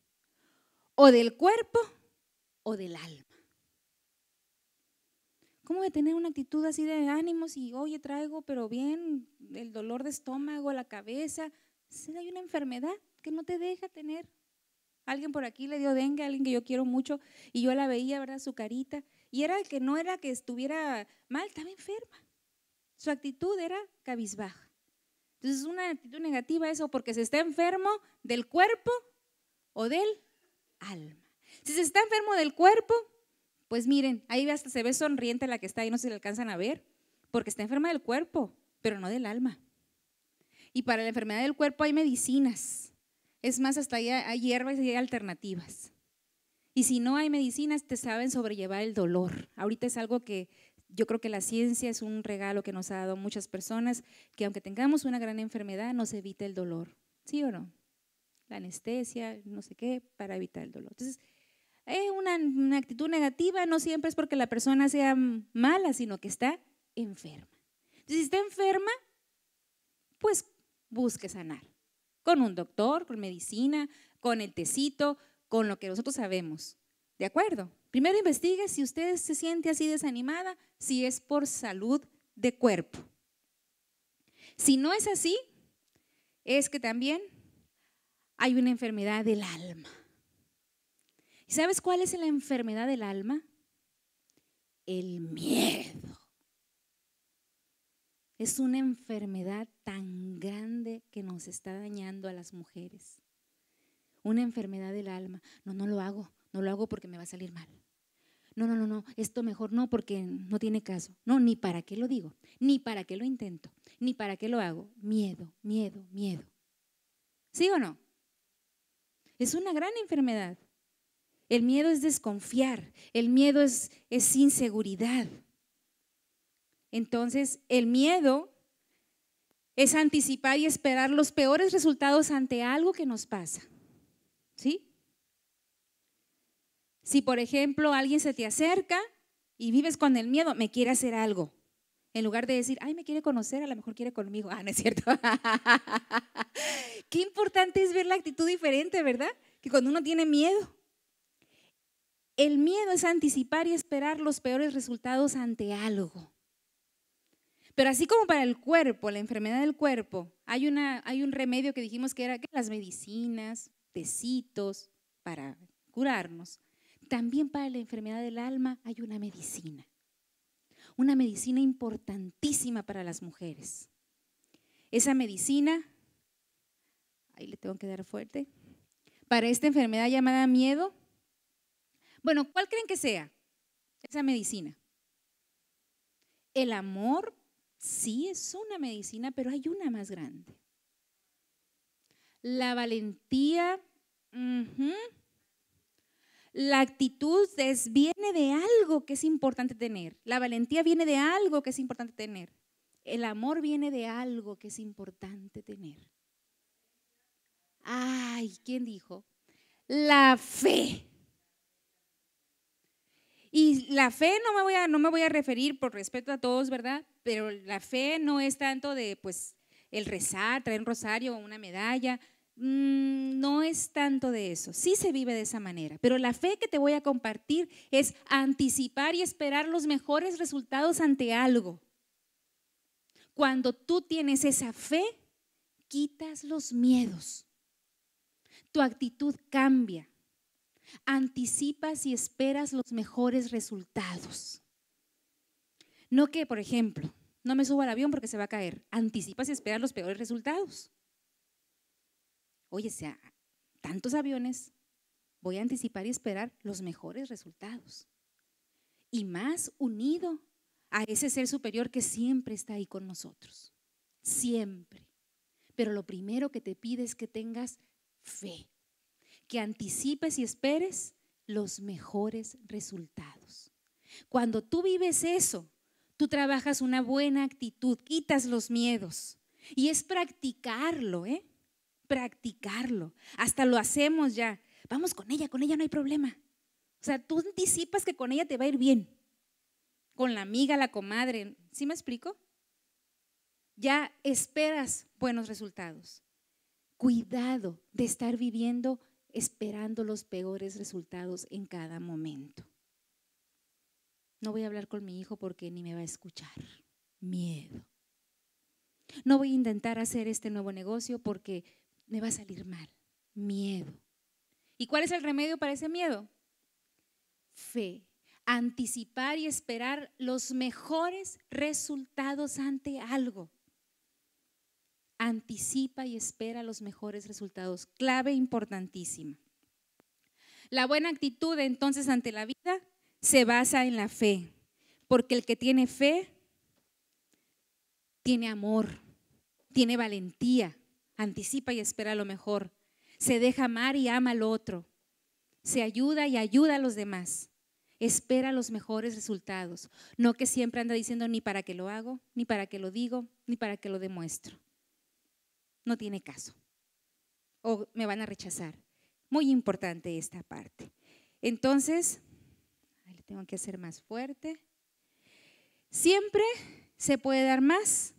o del cuerpo o del alma. ¿Cómo de tener una actitud así de ánimos y oye, traigo pero bien el dolor de estómago, la cabeza? Si hay una enfermedad que no te deja tener. Alguien por aquí le dio dengue, alguien que yo quiero mucho, y yo la veía, ¿verdad? Su carita, y era que no era que estuviera mal, estaba enferma. Su actitud era cabizbaja. Entonces es una actitud negativa eso, porque se está enfermo del cuerpo o del alma. Si se está enfermo del cuerpo, pues miren, ahí hasta se ve sonriente la que está ahí, no se le alcanzan a ver, porque está enferma del cuerpo, pero no del alma. Y para la enfermedad del cuerpo hay medicinas. Es más, hasta hay hierbas y hay alternativas. Y si no hay medicinas, te saben sobrellevar el dolor. Ahorita es algo que yo creo que la ciencia es un regalo que nos ha dado muchas personas, que aunque tengamos una gran enfermedad, nos evita el dolor. ¿Sí o no? La anestesia, no sé qué, para evitar el dolor. Entonces, una actitud negativa no siempre es porque la persona sea mala, sino que está enferma. Entonces, si está enferma, pues busque sanar. Con un doctor, con medicina, con el tecito, con lo que nosotros sabemos. ¿De acuerdo? Primero investigue si usted se siente así desanimada, si es por salud de cuerpo. Si no es así, es que también hay una enfermedad del alma. ¿Y sabes cuál es la enfermedad del alma? El miedo. Es una enfermedad tan grande que nos está dañando a las mujeres. Una enfermedad del alma. No lo hago porque me va a salir mal. No, esto mejor no porque no tiene caso. No, ni para qué lo digo, ni para qué lo intento, ni para qué lo hago. Miedo. ¿Sí o no? Es una gran enfermedad. El miedo es desconfiar, el miedo es inseguridad. Entonces, el miedo es anticipar y esperar los peores resultados ante algo que nos pasa. ¿Sí? Si, por ejemplo, alguien se te acerca y vives con el miedo, me quiere hacer algo. En lugar de decir, ay, me quiere conocer, a lo mejor quiere conmigo. Ah, no es cierto. Qué importante es ver la actitud diferente, ¿verdad? Que cuando uno tiene miedo. El miedo es anticipar y esperar los peores resultados ante algo. Pero así como para el cuerpo, la enfermedad del cuerpo, hay un remedio que dijimos que era que las medicinas, tecitos para curarnos. También para la enfermedad del alma hay una medicina importantísima para las mujeres. Esa medicina, ahí le tengo que dar fuerte, para esta enfermedad llamada miedo. Bueno, ¿cuál creen que sea esa medicina? El amor sí es una medicina, pero hay una más grande. La valentía, la actitud viene de algo que es importante tener. La valentía viene de algo que es importante tener. El amor viene de algo que es importante tener. Ay, ¿quién dijo? La fe. Y la fe no me voy a referir por respeto a todos, ¿verdad? Pero la fe no es tanto de pues el rezar, traer un rosario o una medalla. No es tanto de eso. Sí se vive de esa manera, pero la fe que te voy a compartir es anticipar y esperar los mejores resultados ante algo. Cuando tú tienes esa fe, quitas los miedos. Tu actitud cambia. Anticipas y esperas los mejores resultados. No que, por ejemplo, no me subo al avión porque se va a caer. Anticipas y esperas los peores resultados. Oye, sea tantos aviones, voy a anticipar y esperar los mejores resultados. Y más unido a ese ser superior que siempre está ahí con nosotros. Siempre. Pero lo primero que te pide es que tengas fe. Que anticipes y esperes los mejores resultados. Cuando tú vives eso, tú trabajas una buena actitud, quitas los miedos. Y es practicarlo, practicarlo. Hasta lo hacemos ya. Vamos con ella no hay problema. O sea, tú anticipas que con ella te va a ir bien. Con la amiga, la comadre. ¿Sí me explico? Ya esperas buenos resultados. Cuidado de estar viviendo esperando los peores resultados en cada momento. No voy a hablar con mi hijo porque ni me va a escuchar. Miedo. No voy a intentar hacer este nuevo negocio porque me va a salir mal. Miedo. ¿Y cuál es el remedio para ese miedo? Fe. Anticipar y esperar los mejores resultados ante algo. Anticipa y espera los mejores resultados. Clave importantísima. La buena actitud entonces ante la vida se basa en la fe, porque el que tiene fe tiene amor, tiene valentía, anticipa y espera lo mejor, se deja amar y ama al otro, se ayuda y ayuda a los demás, espera los mejores resultados, no que siempre anda diciendo ni para qué lo hago, ni para qué lo digo, ni para qué lo demuestro. No tiene caso o me van a rechazar. Muy importante esta parte. Entonces, ahí le tengo que hacer más fuerte. Siempre se puede dar más.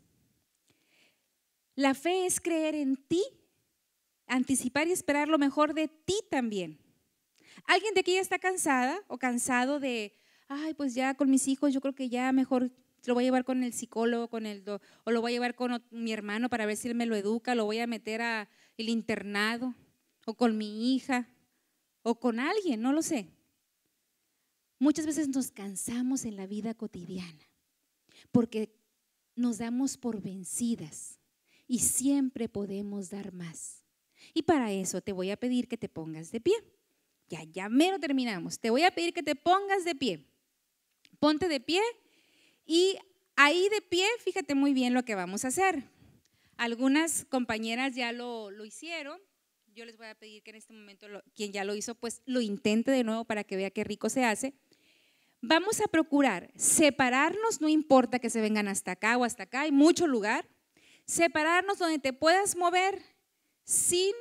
La fe es creer en ti, anticipar y esperar lo mejor de ti también. ¿Alguien de aquí ya está cansada o cansado de, ay, pues ya con mis hijos yo creo que ya mejor lo voy a llevar con el psicólogo, o lo voy a llevar con mi hermano para ver si él me lo educa, lo voy a meter al internado, o con mi hija, o con alguien, no lo sé. Muchas veces nos cansamos en la vida cotidiana porque nos damos por vencidas y siempre podemos dar más. Y para eso te voy a pedir que te pongas de pie. Ya mero terminamos. Te voy a pedir que te pongas de pie. Ponte de pie y ahí de pie, fíjate muy bien lo que vamos a hacer. Algunas compañeras ya lo hicieron. Yo les voy a pedir que en este momento quien ya lo hizo, pues lo intente de nuevo para que vea qué rico se hace. Vamos a procurar separarnos, no importa que se vengan hasta acá o hasta acá, hay mucho lugar. Separarnos donde te puedas mover sin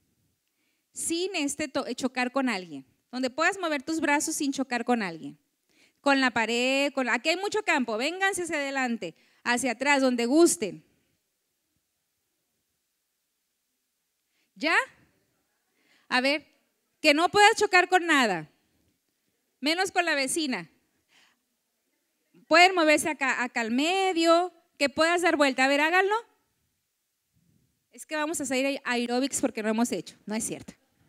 chocar con alguien. Donde puedas mover tus brazos sin chocar con alguien. Con la pared, aquí hay mucho campo, vénganse hacia adelante, hacia atrás, donde gusten. ¿Ya? A ver, que no puedas chocar con nada, menos con la vecina. Pueden moverse acá al medio, que puedas dar vuelta. A ver, háganlo. Es que vamos a hacer aeróbics porque no hemos hecho, no es cierto.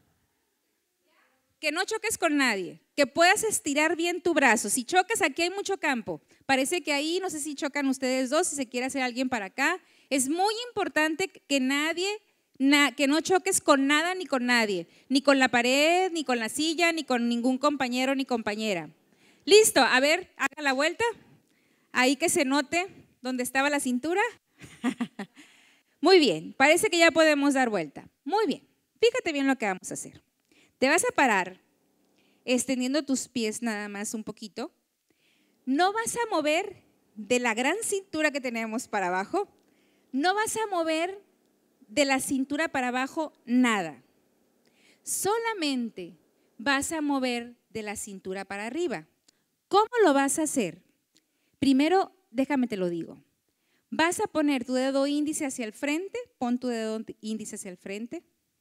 Que no choques con nadie, que puedas estirar bien tu brazo. Si chocas, aquí hay mucho campo. Parece que ahí, no sé si chocan ustedes dos, si se quiere hacer alguien para acá. Es muy importante que que no choques con nada ni con nadie, ni con la pared, ni con la silla, ni con ningún compañero ni compañera. Listo, a ver, haga la vuelta. Ahí que se note dónde estaba la cintura. Muy bien, parece que ya podemos dar vuelta. Muy bien, fíjate bien lo que vamos a hacer. Te vas a parar extendiendo tus pies nada más un poquito. No vas a mover de la gran cintura que tenemos para abajo. No vas a mover de la cintura para abajo nada. Solamente vas a mover de la cintura para arriba. ¿Cómo lo vas a hacer? Primero, déjame te lo digo. Vas a poner tu dedo índice hacia el frente, pon tu dedo índice hacia el frente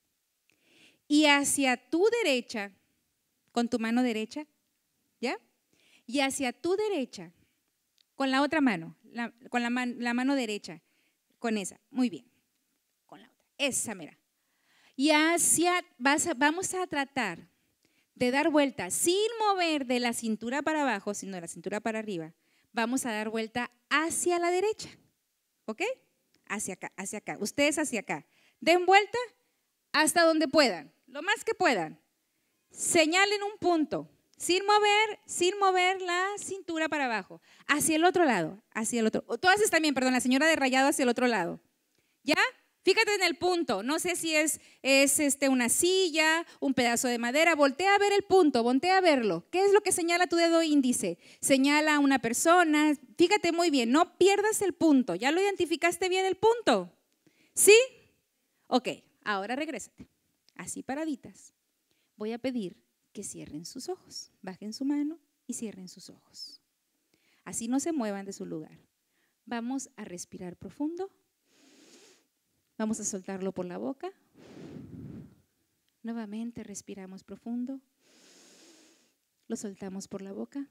y hacia tu derecha, con tu mano derecha, ¿ya? Y hacia tu derecha, con la otra mano, con la mano derecha, con esa, muy bien, con la otra, esa mera. Y vamos a tratar de dar vuelta sin mover de la cintura para abajo, sino de la cintura para arriba. Vamos a dar vuelta hacia la derecha, ¿ok? Hacia acá, ustedes hacia acá. Den vuelta hasta donde puedan, lo más que puedan. Señalen un punto, sin mover la cintura para abajo, hacia el otro lado, hacia el otro. Todas están bien, perdón, la señora de rayado hacia el otro lado. ¿Ya? Fíjate en el punto, no sé si es una silla, un pedazo de madera, voltea a ver el punto, voltea a verlo. ¿Qué es lo que señala tu dedo índice? Señala a una persona, fíjate muy bien, no pierdas el punto. ¿Ya lo identificaste bien el punto? ¿Sí? Ok, ahora regrésate, así paraditas. Voy a pedir que cierren sus ojos, bajen su mano y cierren sus ojos. Así no se muevan de su lugar. Vamos a respirar profundo. Vamos a soltarlo por la boca. Nuevamente respiramos profundo. Lo soltamos por la boca.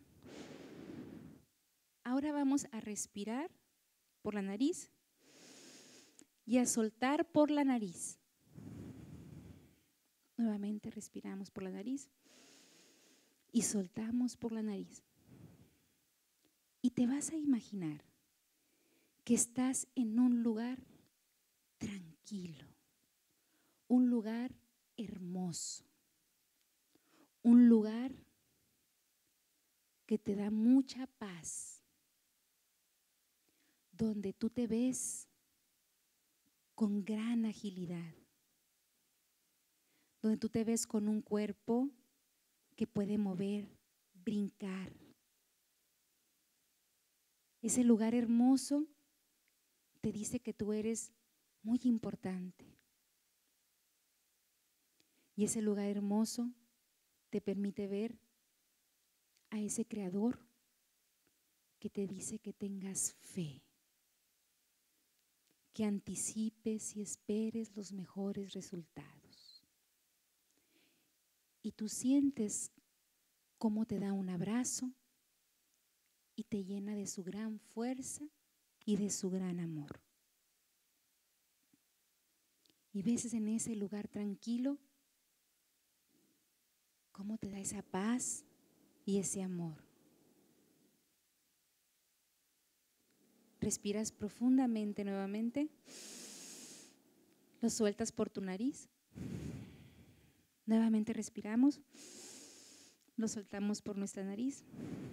Ahora vamos a respirar por la nariz y a soltar por la nariz. Nuevamente respiramos por la nariz y soltamos por la nariz. Y te vas a imaginar que estás en un lugar tranquilo, un lugar hermoso, un lugar que te da mucha paz, donde tú te ves con gran agilidad, donde tú te ves con un cuerpo que puede mover, brincar. Ese lugar hermoso te dice que tú eres muy importante. Y ese lugar hermoso te permite ver a ese Creador que te dice que tengas fe, que anticipes y esperes los mejores resultados. Y tú sientes cómo te da un abrazo y te llena de su gran fuerza y de su gran amor. Y ves en ese lugar tranquilo cómo te da esa paz y ese amor. Respiras profundamente nuevamente. Lo sueltas por tu nariz. Nuevamente respiramos. Lo soltamos por nuestra nariz.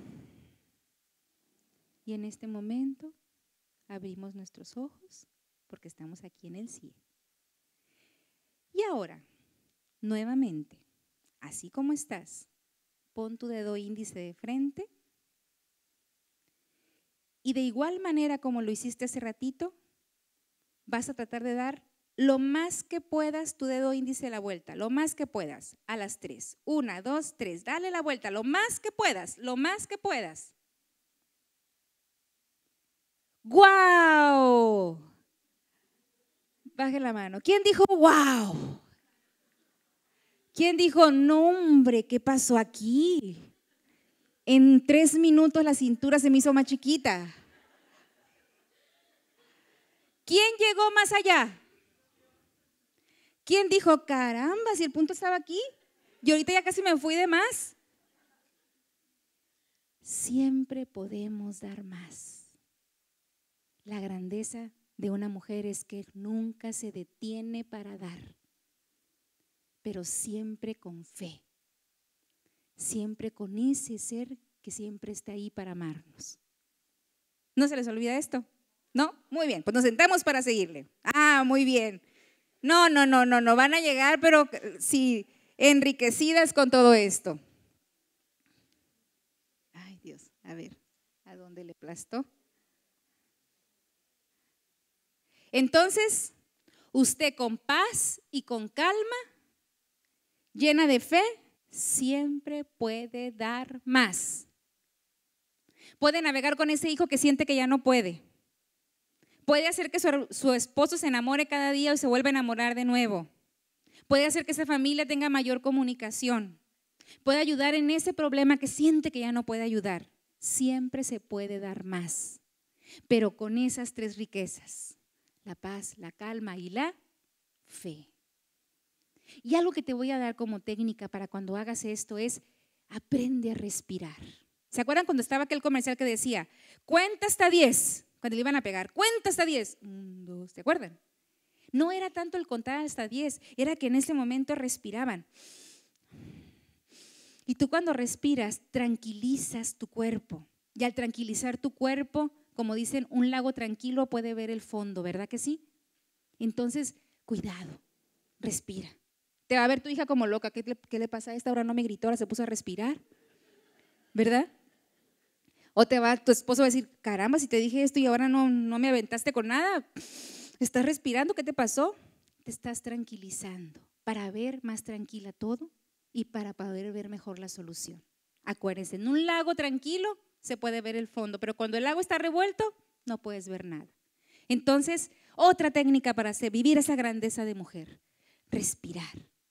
Y en este momento abrimos nuestros ojos porque estamos aquí en el cielo. Y ahora, nuevamente, así como estás, pon tu dedo índice de frente y de igual manera como lo hiciste hace ratito, vas a tratar de dar lo más que puedas tu dedo índice a la vuelta, lo más que puedas, a las 3. 1, 2, 3, dale la vuelta, lo más que puedas, lo más que puedas. ¡Guau! Baje la mano. ¿Quién dijo wow? ¿Quién dijo no, hombre, qué pasó aquí? En 3 minutos la cintura se me hizo más chiquita. ¿Quién llegó más allá? ¿Quién dijo caramba, si el punto estaba aquí? Y ahorita ya casi me fui de más. Siempre podemos dar más. La grandeza de una mujer es que nunca se detiene para dar, pero siempre con fe, siempre con ese ser que siempre está ahí para amarnos. ¿No se les olvida esto? ¿No? Muy bien, pues nos sentamos para seguirle. Ah, muy bien. No, van a llegar, pero sí, enriquecidas con todo esto. Ay, Dios, a ver, ¿a dónde le aplastó? Entonces, usted con paz y con calma, llena de fe, siempre puede dar más. Puede navegar con ese hijo que siente que ya no puede. Puede hacer que su esposo se enamore cada día y se vuelva a enamorar de nuevo. Puede hacer que esa familia tenga mayor comunicación. Puede ayudar en ese problema que siente que ya no puede ayudar. Siempre se puede dar más, pero con esas 3 riquezas: la paz, la calma y la fe. Y algo que te voy a dar como técnica para cuando hagas esto es: aprende a respirar. ¿Se acuerdan cuando estaba aquel comercial que decía cuenta hasta 10? Cuando le iban a pegar, cuenta hasta 10. 1, 2, ¿se acuerdan? No era tanto el contar hasta 10, era que en ese momento respiraban. Y tú cuando respiras tranquilizas tu cuerpo. Y al tranquilizar tu cuerpo, como dicen, un lago tranquilo puede ver el fondo, ¿verdad que sí? Entonces, cuidado, respira. Te va a ver tu hija como loca. ¿Qué le pasa a esta? Ahora no me gritó, ahora se puso a respirar, ¿verdad? O te va tu esposo a decir, caramba, si te dije esto y ahora no me aventaste con nada. ¿Estás respirando? ¿Qué te pasó? Te estás tranquilizando para ver más tranquila todo y para poder ver mejor la solución. Acuérdense, en un lago tranquilo se puede ver el fondo, pero cuando el lago está revuelto no puedes ver nada. Entonces, otra técnica para vivir esa grandeza de mujer: respirar.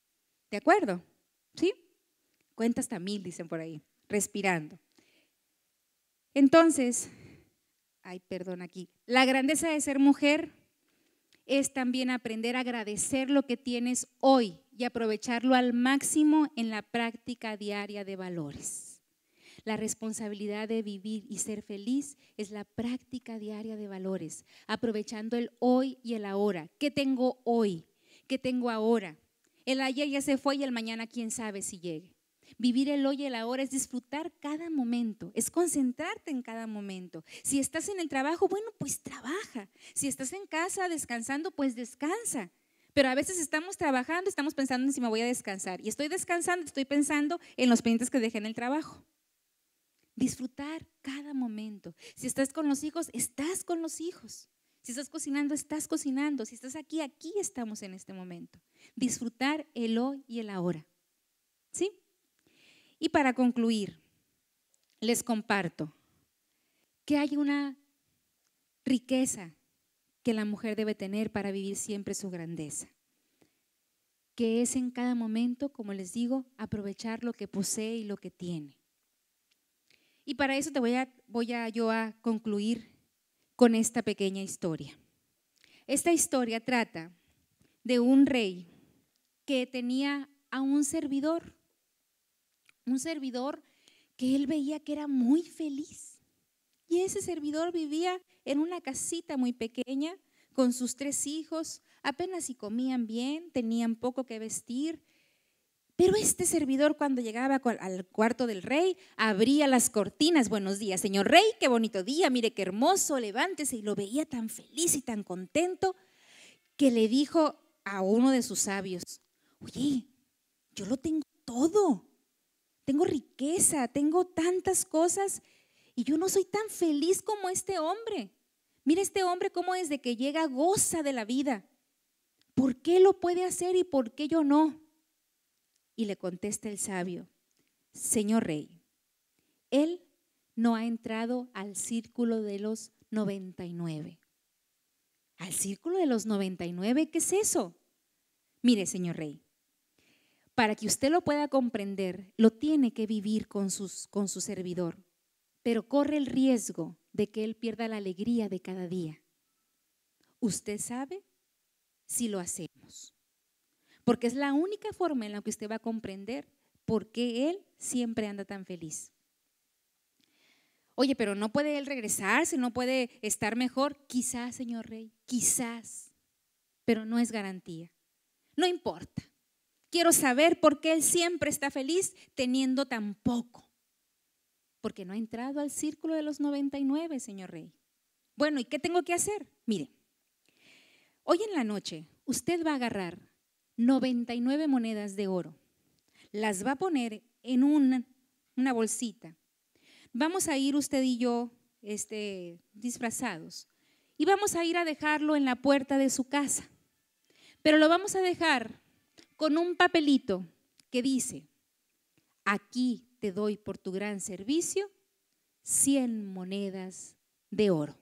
¿De acuerdo? ¿Sí? Cuenta hasta 1000, dicen por ahí, respirando. Entonces, aquí. La grandeza de ser mujer es también aprender a agradecer lo que tienes hoy y aprovecharlo al máximo en la práctica diaria de valores. La responsabilidad de vivir y ser feliz es la práctica diaria de valores, aprovechando el hoy y el ahora. ¿Qué tengo hoy? ¿Qué tengo ahora? El ayer ya se fue y el mañana quién sabe si llegue. Vivir el hoy y el ahora es disfrutar cada momento, es concentrarte en cada momento. Si estás en el trabajo, bueno, pues trabaja. Si estás en casa descansando, pues descansa. Pero a veces estamos trabajando, estamos pensando en si me voy a descansar. Y estoy descansando, estoy pensando en los pendientes que dejé en el trabajo. Disfrutar cada momento. Si estás con los hijos, estás con los hijos. Si estás cocinando, estás cocinando. Si estás aquí, aquí estamos en este momento. Disfrutar el hoy y el ahora. ¿Sí? Y para concluir, les comparto que hay una riqueza que la mujer debe tener para vivir siempre su grandeza, que es en cada momento, como les digo, aprovechar lo que posee y lo que tiene. Y para eso voy a concluir con esta pequeña historia. Esta historia trata de un rey que tenía a un servidor que él veía que era muy feliz. Y ese servidor vivía en una casita muy pequeña con sus 3 hijos, apenas si comían bien, tenían poco que vestir. Pero este servidor, cuando llegaba al cuarto del rey, abría las cortinas. Buenos días, señor rey, qué bonito día, mire qué hermoso, levántese. Y lo veía tan feliz y tan contento que le dijo a uno de sus sabios: oye, yo lo tengo todo. Tengo riqueza, tengo tantas cosas y yo no soy tan feliz como este hombre. Mira este hombre cómo desde que llega goza de la vida. ¿Por qué lo puede hacer y por qué yo no? Y le contesta el sabio: señor rey, él no ha entrado al círculo de los 99. ¿Al círculo de los 99? ¿Qué es eso? Mire, señor rey, para que usted lo pueda comprender, lo tiene que vivir con su servidor, pero corre el riesgo de que él pierda la alegría de cada día. Usted sabe si lo hacemos, porque es la única forma en la que usted va a comprender por qué él siempre anda tan feliz. Oye, pero no puede él regresarse, no puede estar mejor. Quizás, señor rey, quizás, pero no es garantía. No importa. Quiero saber por qué él siempre está feliz teniendo tan poco. Porque no ha entrado al círculo de los 99, señor rey. Bueno, ¿y qué tengo que hacer? Mire, hoy en la noche usted va a agarrar 99 monedas de oro. Las va a poner en una bolsita. Vamos a ir usted y yo disfrazados y vamos a ir a dejarlo en la puerta de su casa. Pero lo vamos a dejar con un papelito que dice: aquí te doy por tu gran servicio 100 monedas de oro.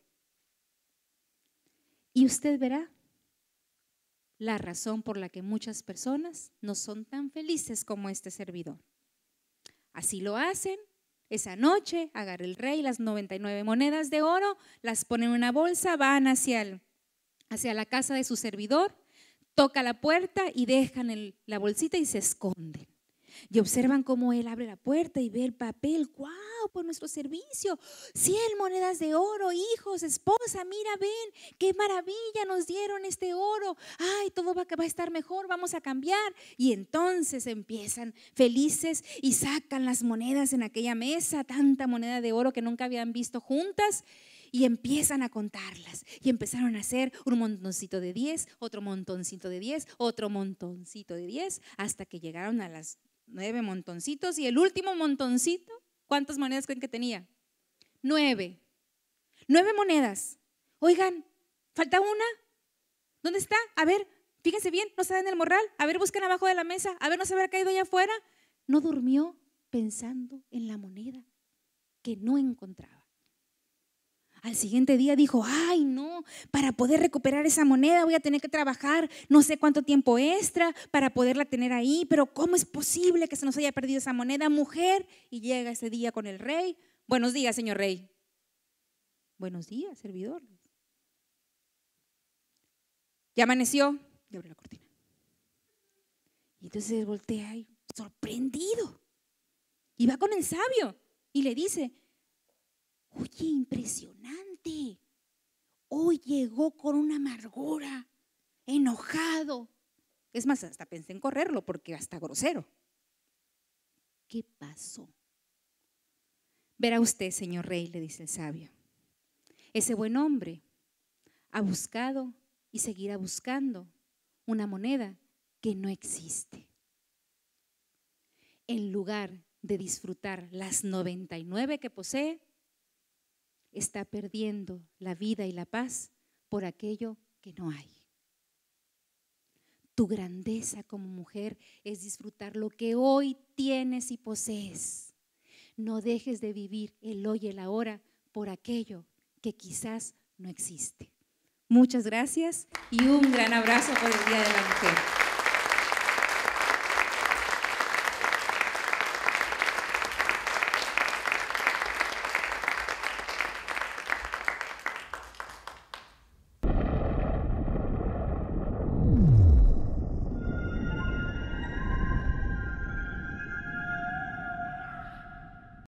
Y usted verá la razón por la que muchas personas no son tan felices como este servidor. Así lo hacen. Esa noche agarra el rey las 99 monedas de oro, las pone en una bolsa, van hacia la casa de su servidor, toca la puerta y dejan la bolsita y se esconden. Y observan cómo él abre la puerta y ve el papel. ¡Guau! Por nuestro servicio, 100 monedas de oro, hijos, esposa, mira, ven, qué maravilla, nos dieron este oro. Ay, todo va a estar mejor, vamos a cambiar. Y entonces empiezan felices y sacan las monedas en aquella mesa, tanta moneda de oro que nunca habían visto juntas. Y empiezan a contarlas y empezaron a hacer un montoncito de 10, otro montoncito de 10, otro montoncito de 10, hasta que llegaron a las 9 montoncitos. Y el último montoncito, ¿cuántas monedas creen que tenía? 9. 9 monedas. Oigan, falta una. ¿Dónde está? A ver, fíjense bien, no está en el morral. A ver, busquen abajo de la mesa. A ver, no se habrá caído allá afuera. No durmió pensando en la moneda que no encontraba. Al siguiente día dijo, ay no, para poder recuperar esa moneda voy a tener que trabajar no sé cuánto tiempo extra para poderla tener ahí, pero ¿cómo es posible que se nos haya perdido esa moneda, mujer? Y llega ese día con el rey. Buenos días, señor rey. Buenos días, servidor. Ya amaneció. Y abre la cortina. Y entonces él voltea ahí, sorprendido. Y va con el sabio y le dice, oye, impresionante. Hoy llegó con una amargura, enojado. Es más, hasta pensé en correrlo porque hasta grosero. ¿Qué pasó? Verá usted, señor rey, le dice el sabio. Ese buen hombre ha buscado y seguirá buscando una moneda que no existe. En lugar de disfrutar las 99 que posee, está perdiendo la vida y la paz por aquello que no hay. Tu grandeza como mujer es disfrutar lo que hoy tienes y posees. No dejes de vivir el hoy y el ahora por aquello que quizás no existe. Muchas gracias y un gran abrazo por el Día de la Mujer.